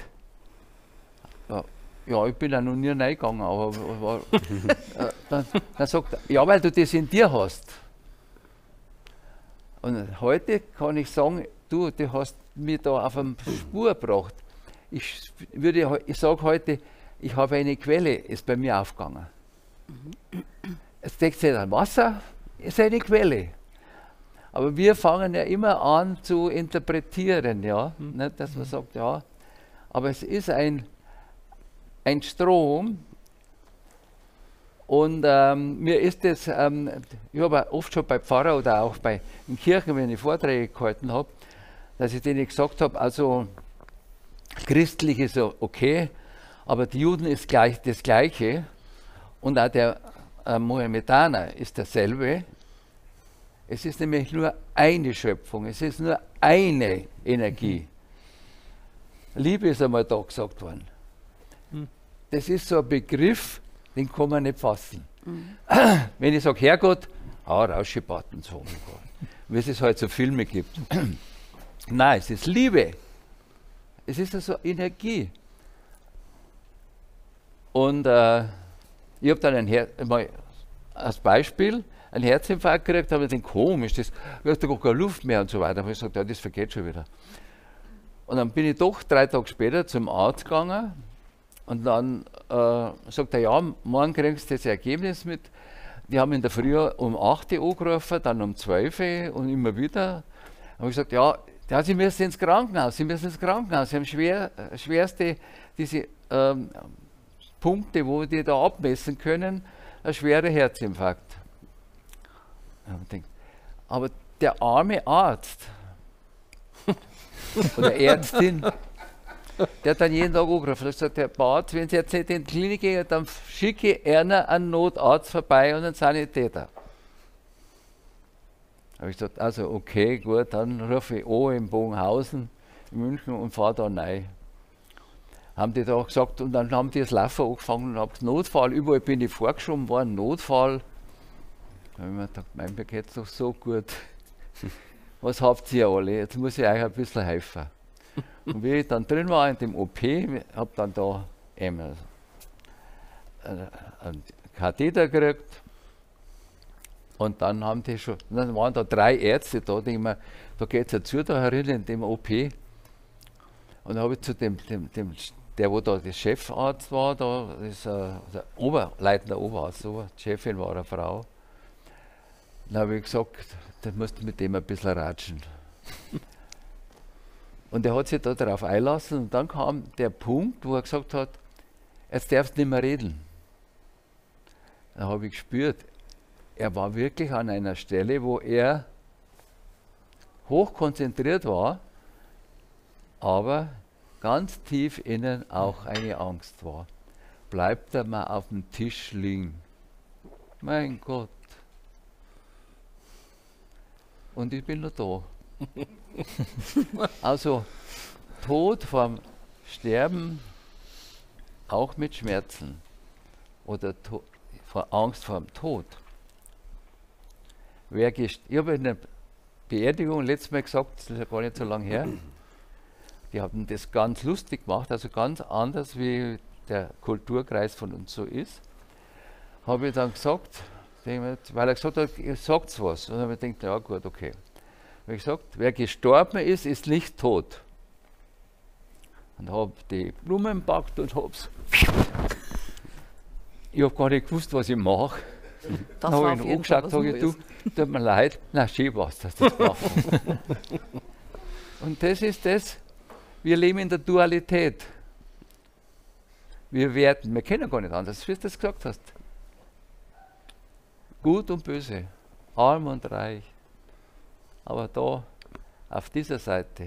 Ja, ich bin ja noch nie reingegangen, aber dann sagt er, ja, weil du das in dir hast. Und heute kann ich sagen, du hast mich da auf eine Spur gebracht. Ich sage heute, ich habe eine Quelle, ist bei mir aufgegangen. Es deckt sich an Wasser, ist eine Quelle. Aber wir fangen ja immer an zu interpretieren, ja. Nicht, dass man sagt, ja. Aber es ist ein Strom. Und mir ist das, ich habe oft schon bei Pfarrer oder auch in Kirchen, wenn ich Vorträge gehalten habe, dass ich denen gesagt habe, also christlich ist okay, aber die Juden ist das Gleiche und auch der Mohammedaner ist derselbe. Es ist nämlich nur eine Schöpfung, es ist nur eine Energie. Liebe ist einmal da gesagt worden. Das ist so ein Begriff, den kann man nicht fassen. Wenn ich sage, Herrgott, rausgebaut und so. Wie es halt so Filme gibt. Nein, es ist Liebe. Es ist also Energie. Und ich habe dann mal als Beispiel einen Herzinfarkt gekriegt, habe ich gedacht, komisch, da ist gar keine Luft mehr und so weiter. Da habe ich gesagt, ja, das vergeht schon wieder. Und dann bin ich doch 3 Tage später zum Arzt gegangen und dann sagt er, ja, morgen kriegst du das Ergebnis mit. Die haben in der Früh um 8 Uhr angerufen, dann um 12 Uhr und immer wieder. Da habe ich gesagt, ja, Sie müssen ins Krankenhaus, Sie müssen ins Krankenhaus. Sie haben schwerste, diese Punkte, wo die da abmessen können, ein schwerer Herzinfarkt. Aber der arme Arzt oder Ärztin, der hat dann jeden Tag angerufen und gesagt, Herr Barth, wenn Sie jetzt nicht in die Klinik gehen, dann schicke ich einer einen Notarzt vorbei und einen Sanitäter. Da habe ich gesagt, also okay, gut, dann rufe ich an in Bogenhausen, in München und fahre da rein. Haben die da gesagt und dann haben die das Laufen angefangen und haben Notfall, überall bin ich vorgeschoben worden, Notfall. Da habe ich mir gedacht, mir geht es doch so gut. Was habt ihr alle? Jetzt muss ich euch ein bisschen helfen. Und wie ich dann drin war in dem OP, habe dann da einen Katheter gekriegt. Und dann dann waren da 3 Ärzte da, die immer, da geht es ja zu da herin in dem OP. Und dann habe ich zu dem, der wo da der Chefarzt war, da ist der leitender Oberarzt, die Chefin war eine Frau. Dann habe ich gesagt, da musst du mit dem ein bisschen ratschen. Und er hat sich da darauf einlassen und dann kam der Punkt, wo er gesagt hat, jetzt darfst du nicht mehr reden. Dann habe ich gespürt, er war wirklich an einer Stelle, wo er hochkonzentriert war, aber ganz tief innen auch eine Angst war. Bleibt er mal auf dem Tisch liegen? Mein Gott. Und ich bin noch da. Also Tod vorm Sterben, auch mit Schmerzen oder vor Angst vor dem Tod. Ich habe Beerdigung letztes Mal gesagt, das ist ja gar nicht so lange her. Die haben das ganz lustig gemacht, also ganz anders, wie der Kulturkreis von uns so ist. Habe ich dann gesagt, weil er gesagt hat, ihr sagt was. Und dann habe ich gedacht, ja gut, okay. Habe ich gesagt, wer gestorben ist, ist nicht tot. Und habe die Blumen gepackt und hab's. Ich habe gar nicht gewusst, was ich mache. Das Dann war habe auf ich ihn jeden Fall angeschaut, was sage ich, du, Neues. tut mir leid, na schön war's, dass du das gemacht hast. Und das ist das, wir leben in der Dualität. Wir kennen gar nicht anders, wie du das gesagt hast. Gut und böse, arm und reich. Aber da, auf dieser Seite.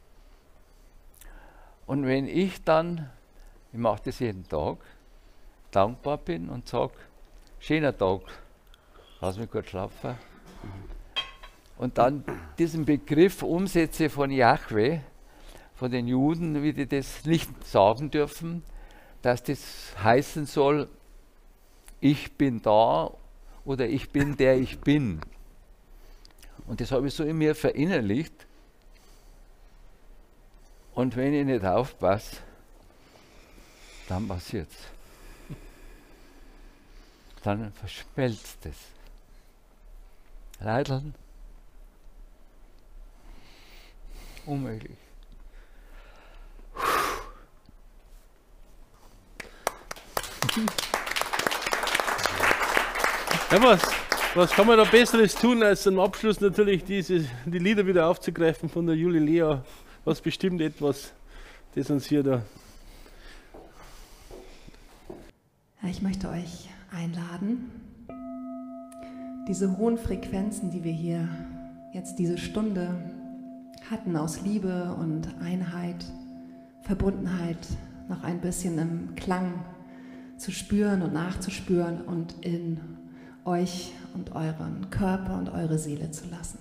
Und wenn ich dann, ich mache das jeden Tag, dankbar bin und sage, schöner Tag, lass mich gut schlafen. Und dann diesen Begriff umsetze von Jahwe, von den Juden, wie die das nicht sagen dürfen, dass das heißen soll, ich bin da oder ich bin der ich bin. Und das habe ich so in mir verinnerlicht. Und wenn ich nicht aufpasse, dann passiert's. Dann verschmelzt es. Leider unmöglich. Ja, was kann man da Besseres tun, als am Abschluss natürlich die Lieder wieder aufzugreifen von der Julie Lea? Was bestimmt etwas, das uns hier da. Ja, ich möchte euch einladen, diese hohen Frequenzen, die wir hier jetzt diese Stunde hatten, aus Liebe und Einheit, Verbundenheit, noch ein bisschen im Klang zu spüren und nachzuspüren und in euch und euren Körper und eure Seele zu lassen.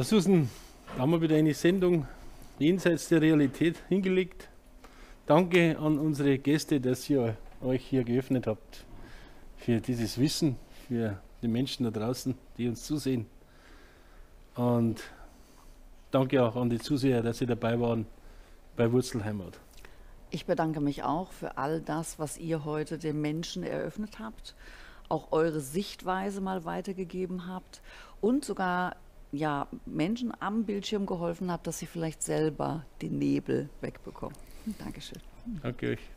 Susan, da haben wir wieder eine Sendung jenseits der Realität hingelegt. Danke an unsere Gäste, dass ihr euch hier geöffnet habt für dieses Wissen, für die Menschen da draußen, die uns zusehen. Und danke auch an die Zuseher, dass sie dabei waren bei Wurzelheimat. Ich bedanke mich auch für all das, was ihr heute den Menschen eröffnet habt, auch eure Sichtweise mal weitergegeben habt und sogar ja, Menschen am Bildschirm geholfen habt, dass sie vielleicht selber den Nebel wegbekommen. Dankeschön. Danke euch.